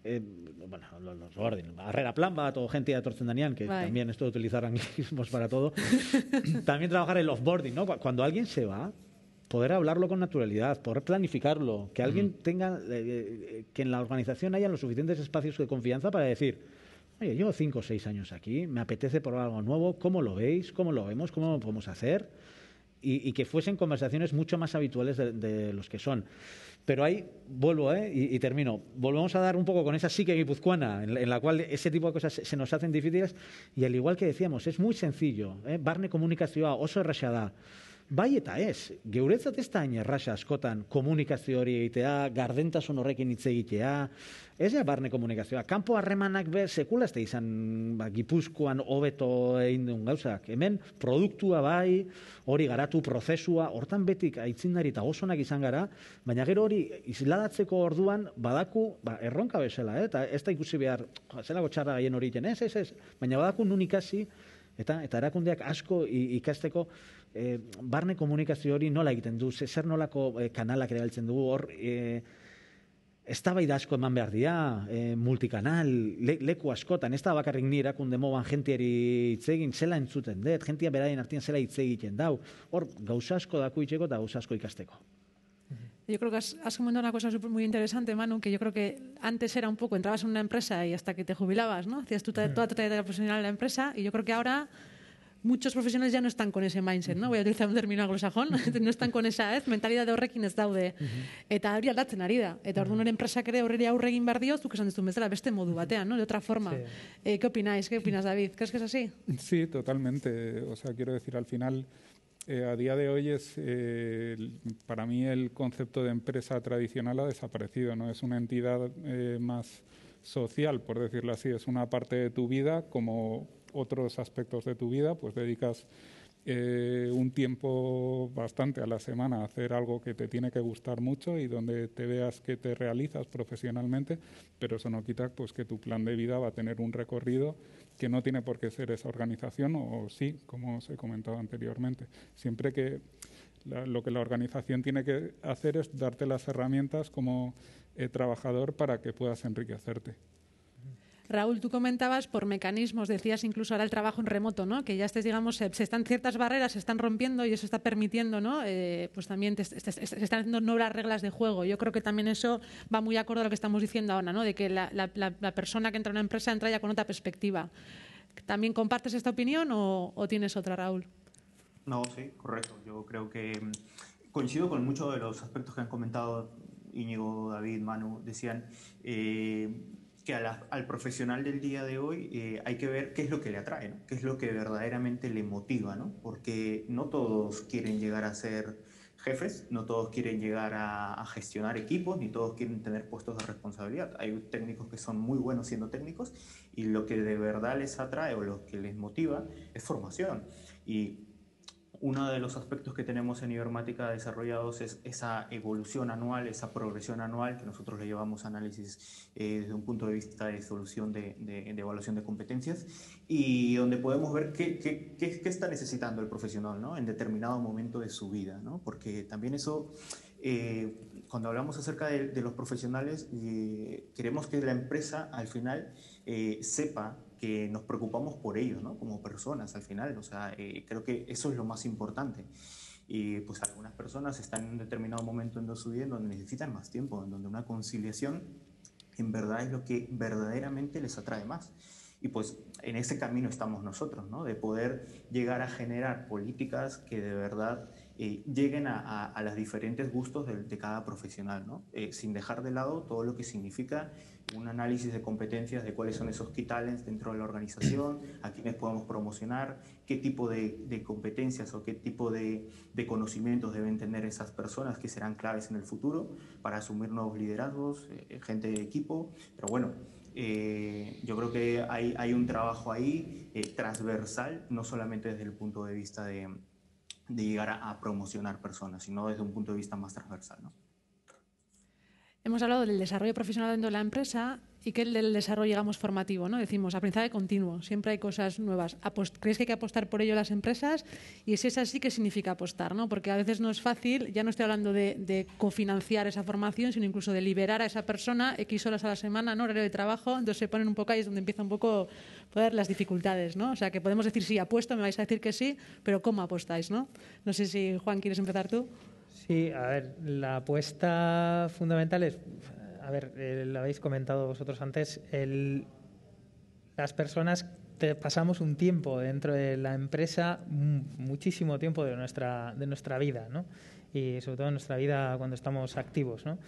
los onboarding, Arrera Plan Bat o gente de Torcendanian, que también esto de utilizar anglicismos para todo, también trabajar el offboarding, ¿no? Cuando alguien se va, poder hablarlo con naturalidad, poder planificarlo, que alguien tenga, que en la organización haya los suficientes espacios de confianza para decir: oye, llevo 5 o 6 años aquí, me apetece probar algo nuevo, ¿cómo lo veis? ¿Cómo lo vemos? ¿Cómo lo podemos hacer? Y que fuesen conversaciones mucho más habituales de los que son. Pero ahí vuelvo, y termino. Volvemos a dar un poco con esa psique guipuzcoana, en la cual ese tipo de cosas se nos hacen difíciles, y al igual que decíamos, es muy sencillo. Barne komunikazioa oso erraza da. Bai eta ez, geuretzat ez da hain erraza askotan komunikazio hori egitea, gardentasun horrekin hitz egitea, ez ja barne komunikazioa. Kanpo harremanak sekula ez da izan Gipuzkoan hobeto egin duen gauzak. Hemen produktua bai, hori garatu prozesua, hortan betik aitzindari eta osonak izan gara, baina gero hori isladatzeko orduan badaku, erronka bezala, eta ez da ikusi behar, zelako txarra gaien hori iten, ez, baina badaku nun ikasi, eta erakundeak asko ikasteko barne komunikazio hori nola egiten du, zer nolako kanalak erabiltzen dugu, hor eztabaida asko eman behar dira, multikanal, leku askotan, ez da bakarrik ni erakunde moban jentiari hitz egin, zela entzuten dut, jentia beraien artean zela hitz egiten dau, hor gauza asko daku itxeko eta gauza asko ikasteko. Yo creo que has comentado una cosa muy interesante, Manu, que yo creo que antes era un poco, entrabas en una empresa y hasta que te jubilabas, ¿no? Hacías toda tu trayectoria profesional en la empresa, y yo creo que ahora muchos profesionales ya no están con ese mindset, ¿no? Voy a utilizar un término anglosajón, no están con esa mentalidad de horrekin ez daude. Eta hori aldatzen ari da. Eta orduan enpresak ere horreri aurre egin behar dio, zuk esan duzun bezala beste modu batean, ¿no? De otra forma. Sí. ¿Qué opináis, David? ¿Crees que es así? Sí, totalmente. O sea, quiero decir, al final, a día de hoy para mí el concepto de empresa tradicional ha desaparecido, ¿no? Es una entidad más social, por decirlo así. Es una parte de tu vida, como otros aspectos de tu vida, pues dedicas un tiempo bastante a la semana a hacer algo que te tiene que gustar mucho y donde te veas que te realizas profesionalmente, pero eso no quita pues que tu plan de vida va a tener un recorrido que no tiene por qué ser esa organización, o sí, como os he comentado anteriormente. Siempre que lo que la organización tiene que hacer es darte las herramientas como trabajador para que puedas enriquecerte. Raúl, tú comentabas por mecanismos, decías incluso ahora el trabajo en remoto, ¿no? Que ya digamos, se están ciertas barreras, se están rompiendo y eso está permitiendo, ¿no? Pues también se están haciendo nuevas reglas de juego. Yo creo que también eso va muy acorde a lo que estamos diciendo ahora, ¿no? De que la persona que entra en una empresa entra ya con otra perspectiva. ¿También compartes esta opinión o tienes otra, Raúl? No, sí, correcto. Yo creo que coincido con muchos de los aspectos que han comentado Íñigo, David, Manu. Decían que al profesional del día de hoy hay que ver qué es lo que le atrae, ¿no? Qué es lo que verdaderamente le motiva, ¿no? Porque no todos quieren llegar a ser jefes, no todos quieren llegar a gestionar equipos, ni todos quieren tener puestos de responsabilidad. Hay técnicos que son muy buenos siendo técnicos y lo que de verdad les atrae o lo que les motiva es formación. Y uno de los aspectos que tenemos en Ibermática desarrollados es esa evolución anual, esa progresión anual que nosotros le llevamos a análisis desde un punto de vista de solución de evaluación de competencias, y donde podemos ver qué está necesitando el profesional, ¿no? En determinado momento de su vida, ¿no? Porque también eso, cuando hablamos acerca de los profesionales, queremos que la empresa al final sepa que nos preocupamos por ellos, ¿no? Como personas al final. O sea, creo que eso es lo más importante. Y pues algunas personas están en un determinado momento de su vida en donde necesitan más tiempo, en donde una conciliación en verdad es lo que verdaderamente les atrae más. Y pues en ese camino estamos nosotros, ¿no? De poder llegar a generar políticas que de verdad lleguen a los diferentes gustos de cada profesional, ¿no? Sin dejar de lado todo lo que significa un análisis de competencias, de cuáles son esos key talents dentro de la organización, a quiénes podemos promocionar, qué tipo de competencias o qué tipo de conocimientos deben tener esas personas que serán claves en el futuro para asumir nuevos liderazgos, gente de equipo. Pero bueno, yo creo que hay un trabajo ahí transversal, no solamente desde el punto de vista de llegar a promocionar personas, sino desde un punto de vista más transversal, ¿no? Hemos hablado del desarrollo profesional dentro de la empresa y que el del desarrollo, digamos, formativo, ¿no? Decimos, aprendizaje continuo, siempre hay cosas nuevas. ¿Creéis que hay que apostar por ello las empresas? Y si es así, ¿qué significa apostar, ¿no? Porque a veces no es fácil, ya no estoy hablando de cofinanciar esa formación, sino incluso de liberar a esa persona X horas a la semana, ¿no? Horario de trabajo, entonces se ponen un poco ahí, es donde empieza un poco poder las dificultades, ¿no? O sea, que podemos decir, sí, apuesto, me vais a decir que sí, pero ¿cómo apostáis, no? No sé si, Juan, ¿quieres empezar tú? Sí, a ver, la apuesta fundamental es, a ver, lo habéis comentado vosotros antes, las personas pasamos un tiempo dentro de la empresa, muchísimo tiempo de nuestra vida, ¿no? Y sobre todo en nuestra vida cuando estamos activos, ¿no?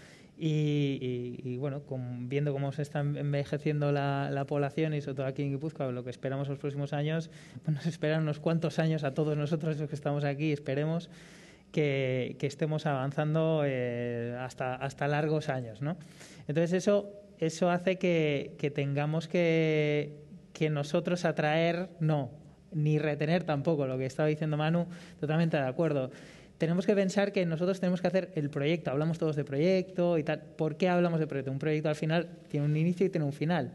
Y bueno, viendo cómo se está envejeciendo la población y sobre todo aquí en Guipúzcoa, lo que esperamos los próximos años, pues nos esperan unos cuantos años a todos nosotros los que estamos aquí, esperemos que estemos avanzando hasta largos años, ¿no? Entonces eso hace que tengamos que nosotros atraer, no, ni retener tampoco, lo que estaba diciendo Manu, totalmente de acuerdo. Tenemos que pensar que nosotros tenemos que hacer el proyecto, hablamos todos de proyecto y tal. ¿Por qué hablamos de proyecto? Un proyecto al final tiene un inicio y tiene un final.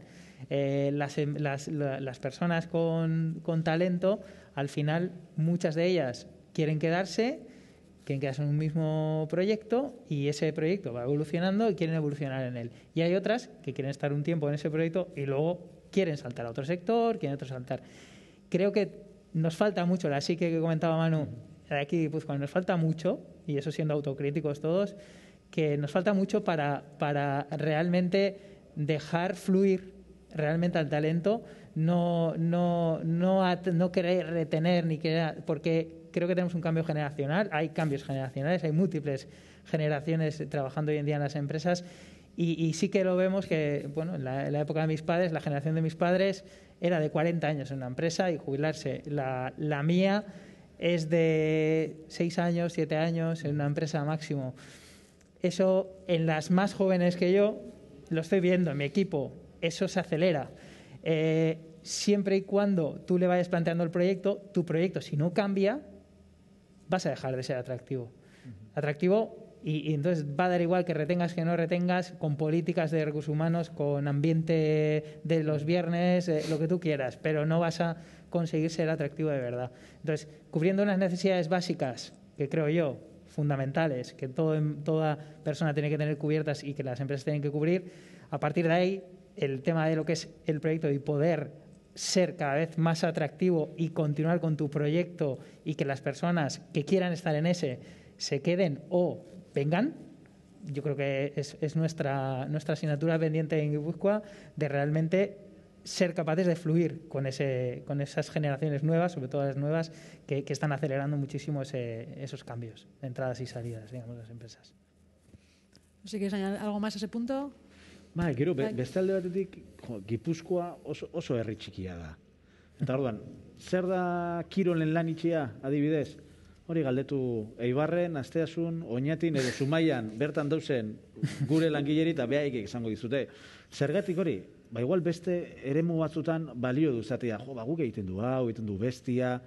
Las personas con talento, al final, muchas de ellas quieren quedarse en un mismo proyecto y ese proyecto va evolucionando y quieren evolucionar en él. Y hay otras que quieren estar un tiempo en ese proyecto y luego quieren saltar a otro sector, quieren otro saltar. Creo que nos falta mucho, la psique que comentaba Manu, aquí pues cuando nos falta mucho, y eso siendo autocríticos todos, que nos falta mucho para realmente dejar fluir realmente al talento, no querer retener ni querer, porque creo que tenemos un cambio generacional, hay cambios generacionales, hay múltiples generaciones trabajando hoy en día en las empresas y sí que lo vemos que, bueno, en la época de mis padres, la generación de mis padres era de 40 años en una empresa y jubilarse. La mía es de 6 años, 7 años en una empresa máximo. Eso en las más jóvenes que yo lo estoy viendo en mi equipo, eso se acelera. Siempre y cuando tú le vayas planteando el proyecto, tu proyecto si no cambia, vas a dejar de ser atractivo. Atractivo, y entonces va a dar igual que retengas que no retengas, con políticas de recursos humanos, con ambiente de los viernes, lo que tú quieras, pero no vas a conseguir ser atractivo de verdad. Entonces, cubriendo unas necesidades básicas, que creo yo, fundamentales, que toda persona tiene que tener cubiertas y que las empresas tienen que cubrir, a partir de ahí, el tema de lo que es el proyecto y poder ser cada vez más atractivo y continuar con tu proyecto y que las personas que quieran estar en ese se queden o vengan, yo creo que es nuestra asignatura pendiente en Guipúzcoa de realmente ser capaces de fluir con esas generaciones nuevas, sobre todo las nuevas, que están acelerando muchísimo esos cambios de entradas y salidas, digamos, de las empresas. Si quieres añadir algo más a ese punto. Ba, gero, beste alde batetik, Gipuzkoa oso herri txikia da. Eta orduan, zer da kirolen lan itxia, adibidez? Hori galdetu Eibarren, Asteasun, Oñatin edo Zumaian bertan dauzen gure langileri eta behaikek izango dizute. Zergatik hori? Ba, igual beste eremu batzutan balio du zatea. Jo, ba, guk egiten du hau, egiten du bestia.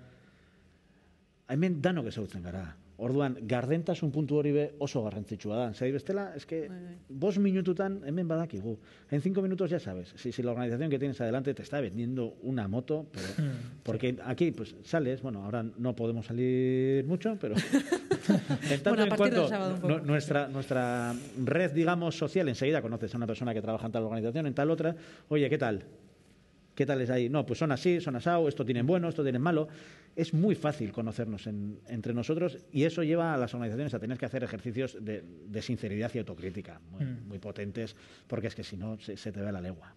Hemen danok ezagutzen gara. Orduan, gardentasun puntu hori be oso garrantzitsua da. Zai bestela, es que 5 minututan hemen badakigu. En 5 minutos ya sabes. Si la organización que tienes adelante te está vendiendo una moto, pero porque aquí pues sales, bueno, ahora no podemos salir mucho, pero en tanto en cuanto nuestra red, digamos, social, enseguida conoces a una persona que trabaja en tal organización, en tal otra, oye, ¿qué tal? ¿Qué tal es ahí? No, pues son así, son asado, esto tienen bueno, esto tienen malo. Es muy fácil conocernos entre nosotros y eso lleva a las organizaciones a tener que hacer ejercicios de sinceridad y autocrítica muy potentes, porque es que si no se te va la legua.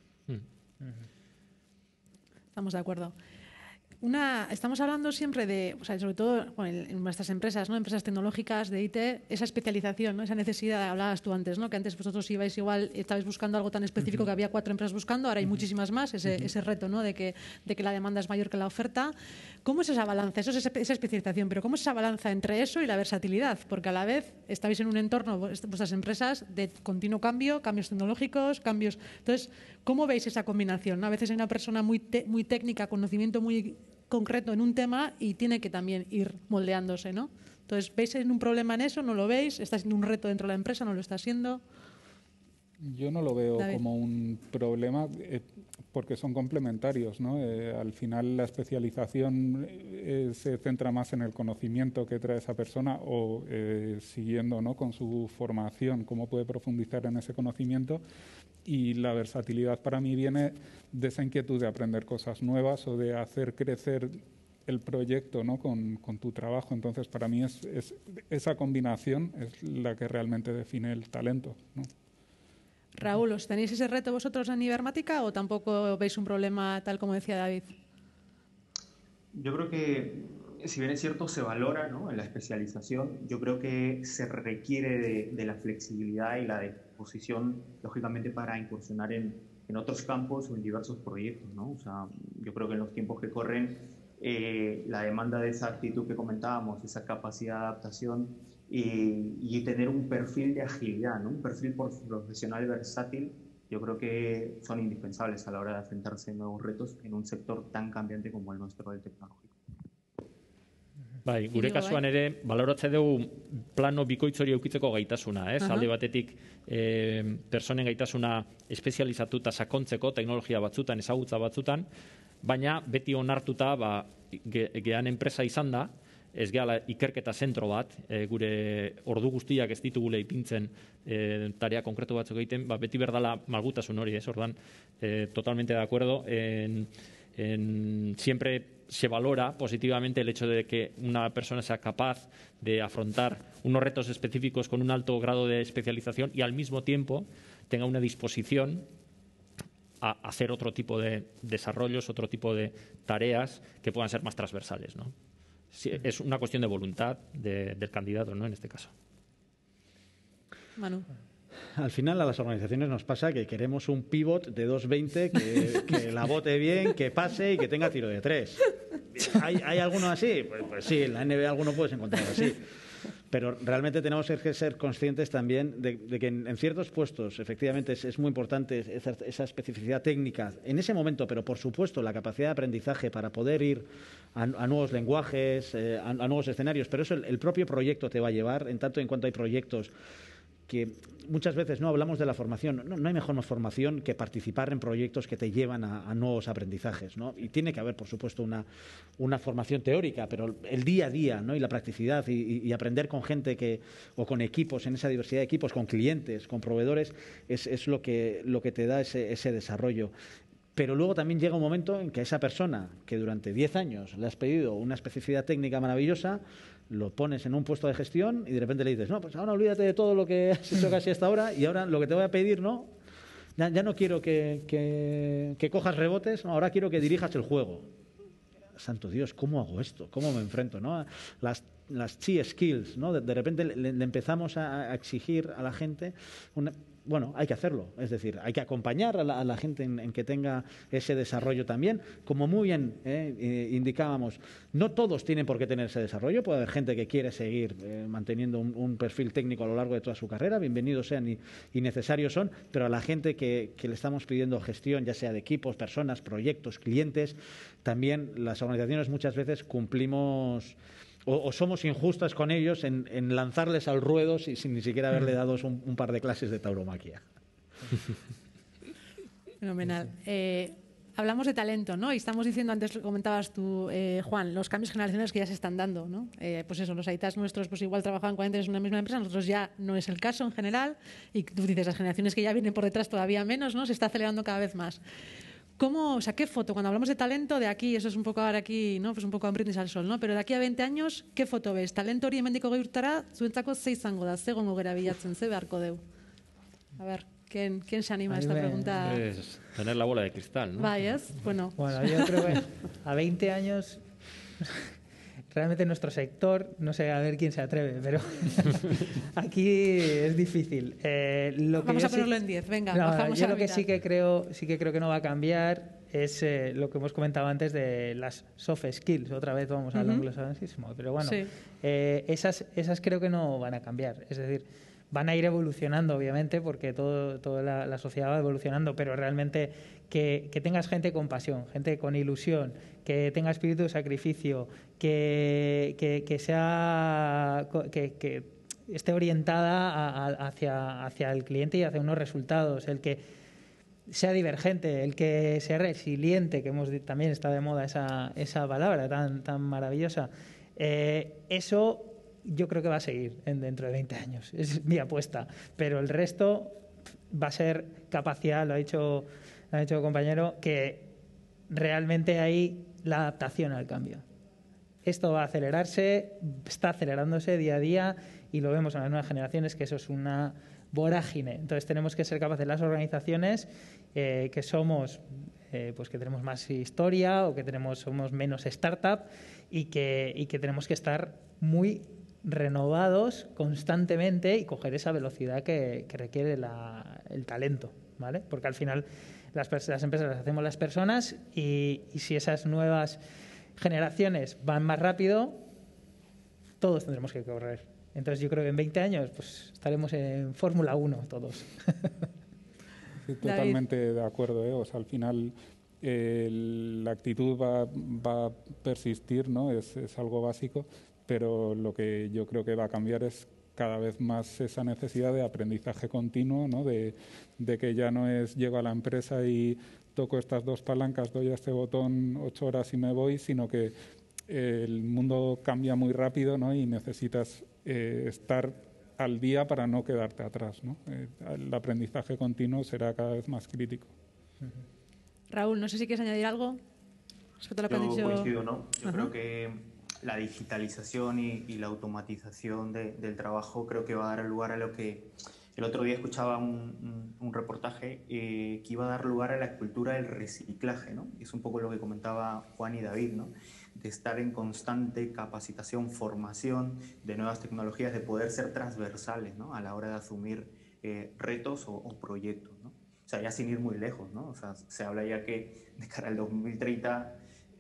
Estamos de acuerdo. Estamos hablando siempre de, o sea, sobre todo en nuestras empresas, ¿no? Empresas tecnológicas de IT, esa especialización, ¿no? Esa necesidad, hablabas tú antes, ¿no? Que antes vosotros ibais igual, estabais buscando algo tan específico que había 4 empresas buscando, ahora hay muchísimas más, ese reto, ¿no? De que la demanda es mayor que la oferta. ¿Cómo es esa balanza? Eso es esa especialización, pero ¿cómo es esa balanza entre eso y la versatilidad? Porque a la vez estáis en un entorno, vuestras empresas, de continuo cambio, cambios tecnológicos, cambios. Entonces, ¿cómo veis esa combinación, ¿no? A veces hay una persona muy técnica, conocimiento muy concreto en un tema y tiene que también ir moldeándose, ¿no? Entonces, ¿veis un problema en eso? ¿No lo veis? ¿Está siendo un reto dentro de la empresa? ¿No lo está siendo? Yo no lo veo como un problema porque son complementarios, ¿no? Al final la especialización se centra más en el conocimiento que trae esa persona o siguiendo, ¿no? Con su formación, cómo puede profundizar en ese conocimiento. Y la versatilidad para mí viene de esa inquietud de aprender cosas nuevas o de hacer crecer el proyecto, ¿no? con tu trabajo. Entonces, para mí esa combinación es la que realmente define el talento, ¿no? Raúl, ¿os tenéis ese reto vosotros en Ibermática o tampoco veis un problema tal como decía David? Yo creo que, si bien es cierto, se valora, ¿no? En la especialización, yo creo que se requiere de la flexibilidad y la disposición, lógicamente, para incursionar en otros campos o en diversos proyectos, ¿no? O sea, yo creo que en los tiempos que corren, la demanda de esa actitud que comentábamos, esa capacidad de adaptación y tener un perfil de agilidad, ¿no? Un perfil profesional versátil, yo creo que son indispensables a la hora de enfrentarse a nuevos retos en un sector tan cambiante como el nuestro del tecnológico. Bai, gure kasuan ere, baloratze dugu plano bikoitz hori eukitzeko gaitasuna, alde batetik personen gaitasuna espezializatuta sakontzeko, teknologia batzutan, ezagutza batzutan, baina beti onartuta gehan enpresa izan da, ez gehala ikerketa zentro bat, gure ordu guztiak ez ditugule ipintzen tarea konkretu batzuk egiten, beti berdala malgutasun hori, ordan, totalmente de acuerdo, siempre se valora positivamente el hecho de que una persona sea capaz de afrontar unos retos específicos con un alto grado de especialización y al mismo tiempo tenga una disposición a hacer otro tipo de desarrollos, otro tipo de tareas que puedan ser más transversales, ¿no? Es una cuestión de voluntad del candidato, ¿no? En este caso. Manu. Al final a las organizaciones nos pasa que queremos un pivot de 2.20 que la bote bien, que pase y que tenga tiro de 3. ¿Hay alguno así? Pues sí, en la NBA alguno puedes encontrar así. Pero realmente tenemos que ser conscientes también de que en ciertos puestos, efectivamente, es muy importante esa especificidad técnica en ese momento, pero por supuesto la capacidad de aprendizaje para poder ir a nuevos lenguajes, a nuevos escenarios, pero eso el propio proyecto te va a llevar, en tanto en cuanto hay proyectos que muchas veces no hablamos de la formación. No hay mejor formación que participar en proyectos que te llevan a nuevos aprendizajes, ¿no? Y tiene que haber, por supuesto, una formación teórica, pero el día a día, ¿no? Y la practicidad y aprender con gente o con equipos, en esa diversidad de equipos, con clientes, con proveedores, es lo que te da ese desarrollo. Pero luego también llega un momento en que a esa persona que durante 10 años le has pedido una especificidad técnica maravillosa, lo pones en un puesto de gestión y de repente le dices, no, pues ahora olvídate de todo lo que has hecho casi hasta ahora y ahora lo que te voy a pedir, ¿no? Ya no quiero que cojas rebotes, no, ahora quiero que dirijas el juego. Santo Dios, ¿cómo hago esto? ¿Cómo me enfrento, ¿no? Las key skills, ¿no? De repente le empezamos a exigir a la gente bueno, hay que hacerlo, es decir, hay que acompañar a la gente en que tenga ese desarrollo también. Como muy bien indicábamos, no todos tienen por qué tener ese desarrollo, puede haber gente que quiere seguir manteniendo un perfil técnico a lo largo de toda su carrera, bienvenidos sean y necesarios son, pero a la gente que le estamos pidiendo gestión, ya sea de equipos, personas, proyectos, clientes, también las organizaciones muchas veces cumplimos o somos injustas con ellos en lanzarles al ruedo sin ni siquiera haberle dado un par de clases de tauromaquia. Fenomenal. Hablamos de talento, ¿no? Y estamos diciendo, antes comentabas tú, Juan, los cambios generacionales que ya se están dando, ¿no? Pues eso, los aitas nuestros pues igual trabajaban 40 años en una misma empresa, nosotros ya no es el caso en general, y tú dices, las generaciones que ya vienen por detrás todavía menos, ¿no? Se está acelerando cada vez más. ¿Cómo, o sea, qué foto, cuando hablamos de talento, de aquí, eso es un poco ahora aquí, ¿no? Pues un poco un brindis al sol, ¿no? Pero de aquí a 20 años, ¿qué foto ves? Talento hori hemendiko gehi urtara, zuentzako ze izango da, ze gongo gera bilatzen, ze beharko deu? A ver, ¿quién se anima a esta pregunta? Es tener la bola de cristal, ¿no? Vayas, bueno. Bueno, yo creo que a 20 años, realmente en nuestro sector, no sé a ver quién se atreve, pero aquí es difícil. Vamos a ponerlo en 10, venga, bajamos yo a la lo que mitad. sí que creo que no va a cambiar es lo que hemos comentado antes de las soft skills. Otra vez vamos al anglosajonismo, pero bueno, Sí. esas creo que no van a cambiar. Es decir, van a ir evolucionando, obviamente, porque toda la sociedad va evolucionando, pero realmente que tengas gente con pasión, gente con ilusión, que tenga espíritu de sacrificio, que esté orientada hacia el cliente y hacia unos resultados, el que sea divergente, el que sea resiliente, que también está de moda esa palabra tan maravillosa. Eso yo creo que va a seguir dentro de 20 años, es mi apuesta, pero el resto va a ser capacidad, lo ha dicho el compañero, que realmente hay la adaptación al cambio. Esto va a acelerarse, está acelerándose día a día y lo vemos en las nuevas generaciones que eso es una vorágine. Entonces tenemos que ser capaces las organizaciones que somos pues que tenemos más historia o que somos menos startup y que tenemos que estar muy renovados constantemente y coger esa velocidad que requiere el talento, ¿vale? Porque al final las empresas las hacemos las personas y si esas nuevas generaciones van más rápido, todos tendremos que correr. Entonces yo creo que en 20 años pues estaremos en Fórmula 1 todos. Sí, totalmente de acuerdo, O sea, al final la actitud va a persistir, ¿no? Es algo básico, pero lo que yo creo que va a cambiar es cada vez más esa necesidad de aprendizaje continuo, ¿no? De que ya no es llego a la empresa y toco estas dos palancas, doy a este botón 8 horas y me voy, sino que el mundo cambia muy rápido, ¿no? Y necesitas estar al día para no quedarte atrás, ¿no? El aprendizaje continuo será cada vez más crítico. Raúl, no sé si quieres añadir algo respecto a lo que han dicho. Yo coincido, ¿no? Yo creo que la digitalización y la automatización del trabajo creo que va a dar lugar a lo que el otro día escuchaba un reportaje que iba a dar lugar a la cultura del reciclaje, ¿no? Y es un poco lo que comentaba Juan y David, ¿no? De estar en constante capacitación, formación de nuevas tecnologías, de poder ser transversales, ¿no? A la hora de asumir retos o proyectos, ¿no? O sea, ya sin ir muy lejos, ¿no? O sea, se habla ya que de cara al 2030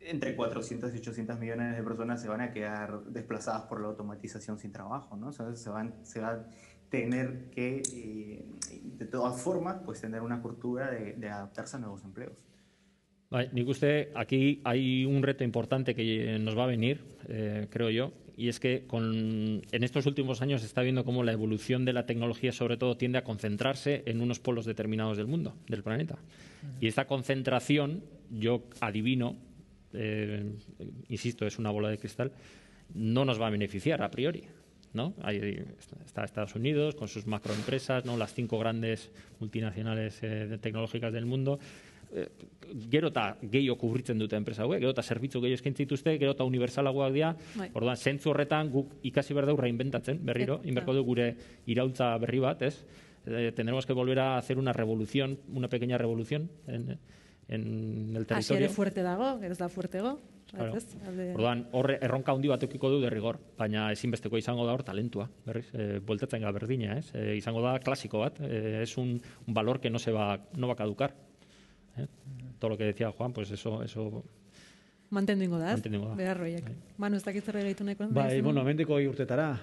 entre 400 y 800 millones de personas se van a quedar desplazadas por la automatización sin trabajo, ¿no? Entonces se va a tener que, de todas formas, pues tener una cultura de adaptarse a nuevos empleos. Nik uste, aquí hay un reto importante que nos va a venir, creo yo, y es que en estos últimos años se está viendo cómo la evolución de la tecnología, sobre todo, tiende a concentrarse en unos polos determinados del mundo, del planeta. Y esta concentración, yo adivino, insisto, es una bola de cristal, no nos va a beneficiar a priori, ¿no? Está Estados Unidos con sus macroempresas, ¿no? Las 5 grandes multinacionales tecnológicas del mundo. Gero eta gehiago kubritzen dute enpresa hauek, gero eta zerbitzu gehiago eskaintzen dituzte, gero eta universalagoak dira. Orduan, zentzu horretan guk ikasi behar dugu reinventatzen berriro, inberko dugu gure iraultza berri bat, ez? Tendremos que volver a hacer una revolución, una pequeña revolución en el territorio. Hasi ere fuerte dago, ez da fuertego. Claro. Orduan, horre erronka handi bat edukiko du derrigor, baina ezinbesteko izango da hor talentua, berriz, bueltatzen gara berdina, ez? Izango da klasiko bat, es un valor que no va a caducar. Todo lo que decía Juan, pues eso mantendu ingo da, beharroiek. Manu, ez dakit zer egiten nahiko? Bai, bueno, mendiko urtetara.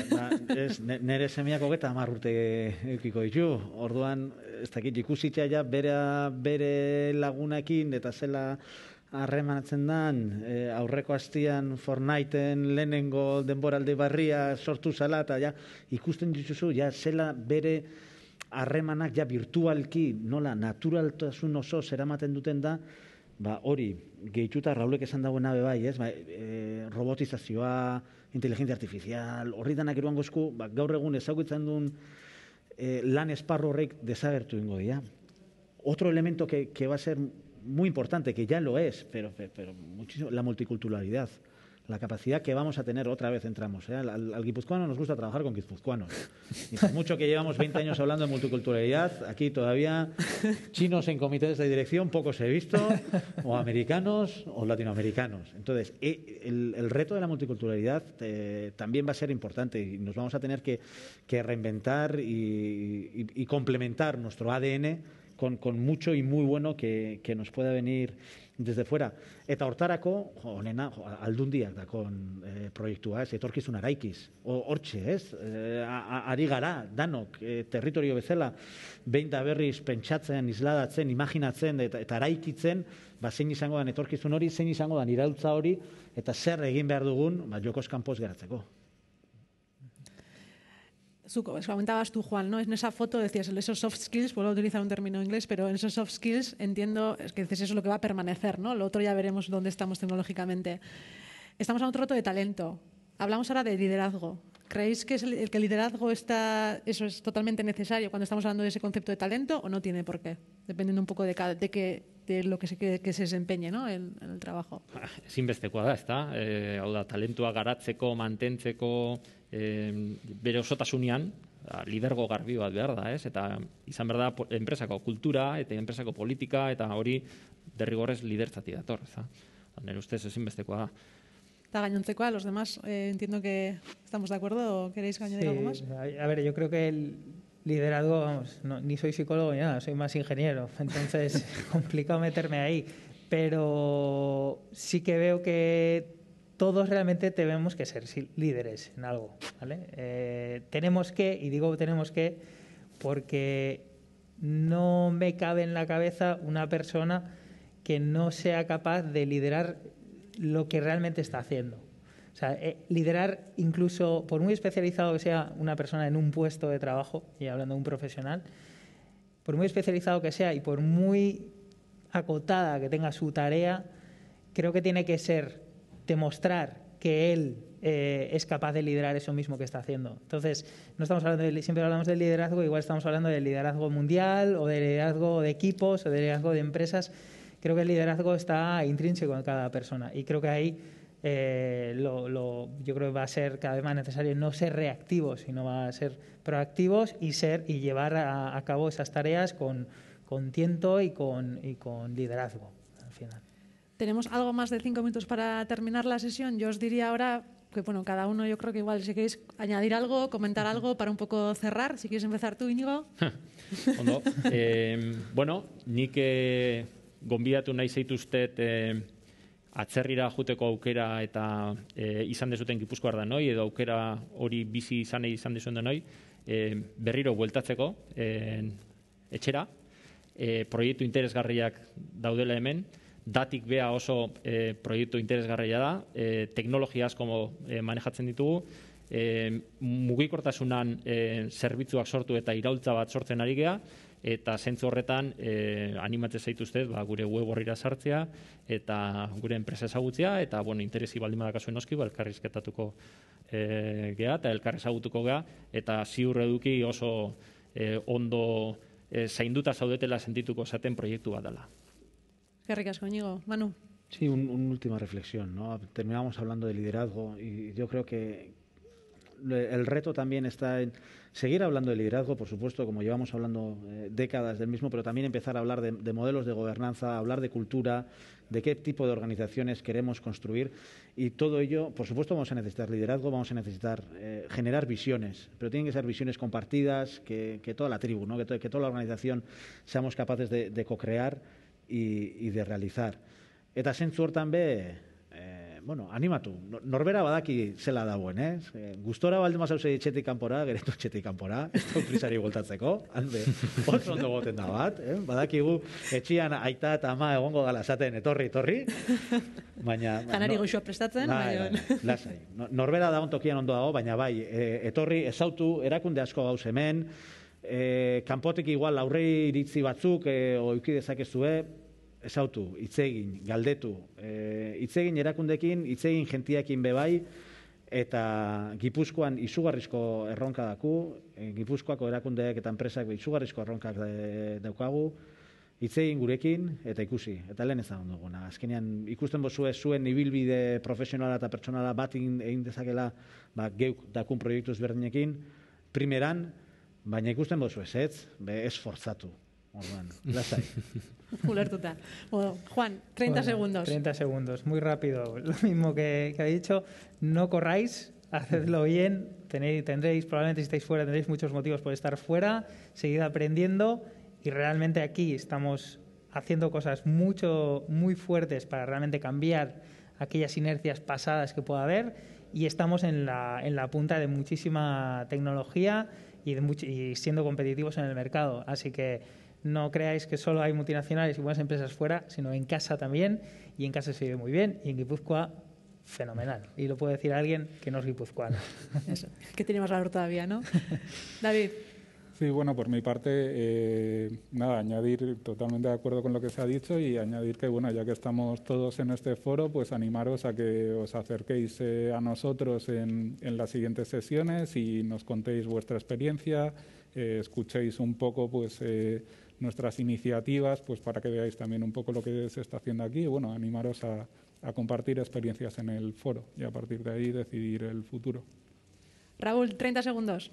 Nere semeak 30 urte eukiko ditu. Orduan, ez dakit ikusitza ja bere lagunekin eta zela harremanatzen dan, aurreko astian Fortniteen lehenengo denboraldi barria sortu zala, eta ja ikusten dituzu, ja zela bere harremanak ja virtualki, nola, naturaltasun oso zeramaten duten da, hori, gehituta Raulek esan dagoena bai, ez? Robotizazioa, inteligencia artificial, horri danak eruan gozku, gaur egun ezagutzen duen lan esparru horrek desagertu ingo dira. Otro elemento que va a ser muy importante, que ya lo es, pero muchísimo, la multiculturalidad. La capacidad que vamos a tener, otra vez entramos, al guipuzcoano nos gusta trabajar con guipuzcoanos. Y por mucho que llevamos 20 años hablando de multiculturalidad, aquí todavía chinos en comités de dirección pocos he visto, o americanos o latinoamericanos. Entonces, el reto de la multiculturalidad también va a ser importante y nos vamos a tener que reinventar y complementar nuestro ADN con mucho y muy bueno que nos pueda venir desde fuera. Eta hortarako, aldundiak dakon proiektua, ez, etorkizun araikiz. Hortxe, ez, ari gara, danok, territorio bezala, behin da berriz pentsatzen, isladatzen, imaginatzen eta araikitzen, zein izango dan etorkizun hori, zein izango dan iraultza hori, eta zer egin behar dugun, jokoz kanpoz geratzeko. Comentabas tú, Juan, ¿no? En esa foto decías esos soft skills, vuelvo a utilizar un término inglés, pero en esos soft skills entiendo que eso es lo que va a permanecer, ¿no? Lo otro ya veremos dónde estamos tecnológicamente. Estamos a otro reto de talento. Hablamos ahora de liderazgo. ¿Creéis que el liderazgo eso es totalmente necesario cuando estamos hablando de ese concepto de talento o no tiene por qué? Dependiendo un poco de lo que se desempeñe, ¿no? el trabajo. Ezinbestekoa da, ezta? Hau da, talentua garatzeko, mantentzeko, bere osotasunean, lidergo garbi bat behar da, ez? Eta izan behar da enpresako kultura eta enpresako politika eta hori derrigorrez lidertzati dator, ezta? Nire ustez ezinbestekoa da. Está gañontzekoa, los demás entiendo que estamos de acuerdo, ¿o queréis añadir algo más? A ver, yo creo que el liderazgo, vamos, ni soy psicólogo ni nada, soy más ingeniero, entonces complicado meterme ahí, pero sí que veo que todos realmente tenemos que ser líderes en algo, ¿vale? Tenemos que, y digo tenemos que, porque no me cabe en la cabeza una persona que no sea capaz de liderar lo que realmente está haciendo. O sea, liderar incluso, por muy especializado que sea una persona en un puesto de trabajo, y hablando de un profesional, por muy especializado que sea y por muy acotada que tenga su tarea, creo que tiene que ser demostrar que él es capaz de liderar eso mismo que está haciendo. Entonces, no estamos hablando siempre hablamos del liderazgo, igual estamos hablando del liderazgo mundial o del liderazgo de equipos o del liderazgo de empresas. Creo que el liderazgo está intrínseco en cada persona y creo que ahí yo creo que va a ser cada vez más necesario no ser reactivos, sino va a ser proactivos y llevar a cabo esas tareas con tiento y con liderazgo al final. Tenemos algo más de 5 minutos para terminar la sesión. Yo os diría ahora que, bueno, cada uno, yo creo que igual si queréis añadir algo, comentar algo para un poco cerrar. Si quieres empezar tú, Íñigo. Ondo. Bueno, nik gonbidatu nahi zaituztet atzerrira juteko aukera eta izan dezuten Gipuzkoar danoi, edo aukera hori bizi izan dezuen danoi, berriro bueltatzeko etxera, proiektu interesgarriak daudela hemen, datik bea oso proiektu interesgarria da, teknologia asko manejatzen ditugu, mugikortasunan zerbitzuak sortu eta iraultza bat sortzen ari gea, eta zentzu horretan animatzen zaituztet gure web horrira sartzea eta gure enpresa ezagutzea, eta interesi baldin badakazuen noski, elkarrizketatuko gea eta elkar ezagutuko gea, eta ziur eduki oso ondo zainduta zaudetela sentituko zaten proiektu bat dela. Eskerrik asko, Iñigo. Manu. Sí, una última reflexión, ¿no? Terminamos hablando de liderazgo y yo creo que el reto también está en seguir hablando de liderazgo, por supuesto, como llevamos hablando décadas del mismo, pero también empezar a hablar de modelos de gobernanza, hablar de cultura, de qué tipo de organizaciones queremos construir, y todo ello, por supuesto, vamos a necesitar liderazgo, vamos a necesitar generar visiones, pero tienen que ser visiones compartidas, que toda la tribu, ¿no? que toda la organización seamos capaces de co-crear y de realizar. Eta zentzu hortan animatu. Norbera badaki zela dagoen, Gustora baldin mazauze etxetik kanpora, geretu etxetik kanpora, ez da prisari voltatzeko, alde, oso ondo goten da bat, Badakigu etxian aita eta ama egongo gala esaten etorri, baina... Janari goxua prestatzen, baina... Lasai. Norbera dagoen tokian ondo dago, baina bai, etorri, ezautu, erakunde asko gauz hemen, kanpotik igual aurre iritzi batzuk, oiki dezakezue, ezautu, hitzegin, galdetu, hitzegin erakundekin, hitzegin gentiakin bebai, eta Gipuzkoan izugarrizko erronka daku, Gipuzkoako erakundeak eta enpresak izugarrizko erronkak daukagu, hitzegin gurekin, eta ikusi, eta lehen ez da onduguna. Azkenean, ikusten bozue zuen ibilbide profesionala eta pertsonala bat egin dezakela, geuk dakun proiektu ezberdinekin, primeran, baina ikusten bozue ez forzatu. Orduan, lasai. Ulertuta. Bueno, Juan, 30 segundos. 30 segundos, muy rápido. Lo mismo que ha dicho, no corráis, hacedlo bien, tendréis, probablemente si estáis fuera, tendréis muchos motivos por estar fuera, seguid aprendiendo, y realmente aquí estamos haciendo cosas muy fuertes para realmente cambiar aquellas inercias pasadas que pueda haber, y estamos en la punta de muchísima tecnología y siendo competitivos en el mercado. Así que no creáis que solo hay multinacionales y buenas empresas fuera, sino en casa también, y en casa se vive muy bien, y en Guipúzcoa, fenomenal. Y lo puede decir alguien que no es guipuzcoano. Eso, que tiene más valor todavía, ¿no? David. Sí, bueno, por mi parte, añadir, totalmente de acuerdo con lo que se ha dicho, y añadir que, ya que estamos todos en este foro, pues animaros a que os acerquéis a nosotros en las siguientes sesiones y nos contéis vuestra experiencia, escuchéis un poco nuestras iniciativas, pues para que veáis también un poco lo que se está haciendo aquí, y animaros a compartir experiencias en el foro y a partir de ahí decidir el futuro. Raúl, 30 segundos.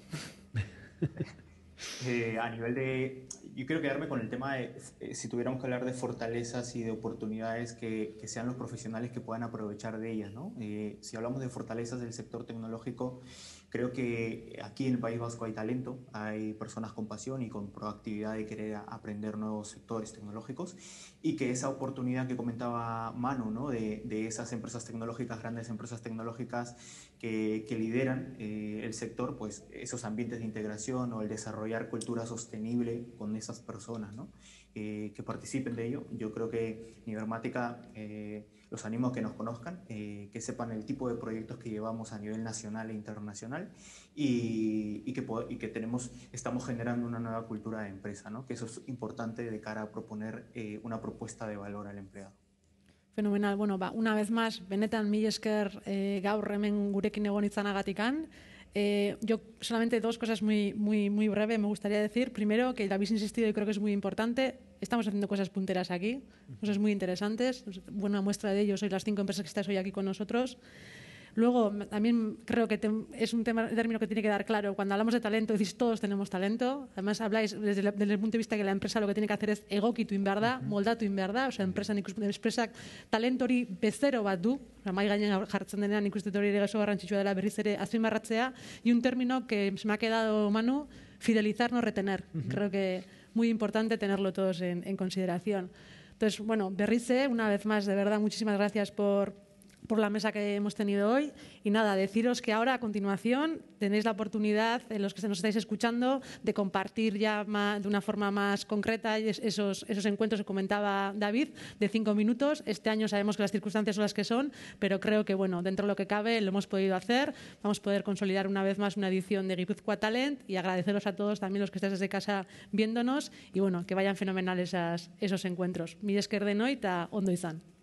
A nivel de... Yo quiero quedarme con el tema de, si tuviéramos que hablar de fortalezas y de oportunidades, que sean los profesionales que puedan aprovechar de ellas, ¿no? Si hablamos de fortalezas del sector tecnológico, creo que aquí en el País Vasco hay talento, hay personas con pasión y con proactividad de querer aprender nuevos sectores tecnológicos, y que esa oportunidad que comentaba Manu, ¿no? de esas empresas tecnológicas, grandes empresas tecnológicas que lideran el sector, pues esos ambientes de integración o el desarrollar cultura sostenible con esas personas, ¿no? Que participen de ello. Yo creo que Nibermática los animo a que nos conozcan, que sepan el tipo de proyectos que llevamos a nivel nacional e internacional, y que estamos generando una nueva cultura de empresa, ¿no? Que eso es importante de cara a proponer una propuesta de valor al empleado. Fenomenal. Bueno, una vez más, benetan mil esker gaur hemen gurekin egon izanagatikan. Yo solamente dos cosas muy breve me gustaría decir. Primero, que habéis insistido y creo que es muy importante. Estamos haciendo cosas punteras aquí, cosas muy interesantes. Buena muestra de ello sois las 5 empresas que estáis hoy aquí con nosotros. Luego, también creo que es un término que tiene que dar claro. Cuando hablamos de talento, decís todos tenemos talento. Además, habláis desde el punto de vista que la empresa lo que tiene que hacer es egokitu inbehar da, moldatu inbehar da. Enpresak talento hori bezero bat du. Mahai gainean jartzen denean ikusten hori ere oso garrantzitsua dela berriz ere azpimarratzea. Y un término que se me ha quedado, Manu, fidelizar, no retener. Creo que muy importante tenerlo todos en consideración. Entonces, bueno, Berrice, una vez más, de verdad, muchísimas gracias por la mesa que hemos tenido hoy. Y nada, deciros que ahora, a continuación, tenéis la oportunidad, los que nos estáis escuchando, de compartir ya de una forma más concreta esos encuentros que comentaba David, de 5 minutos. Este año sabemos que las circunstancias son las que son, pero creo que, bueno, dentro de lo que cabe, lo hemos podido hacer. Vamos a poder consolidar una vez más una edición de Guipúzcoa Talent y agradeceros a todos, también los que estáis desde casa viéndonos, y bueno, que vayan fenomenales esos encuentros. Mila esker denoi eta ondo izan.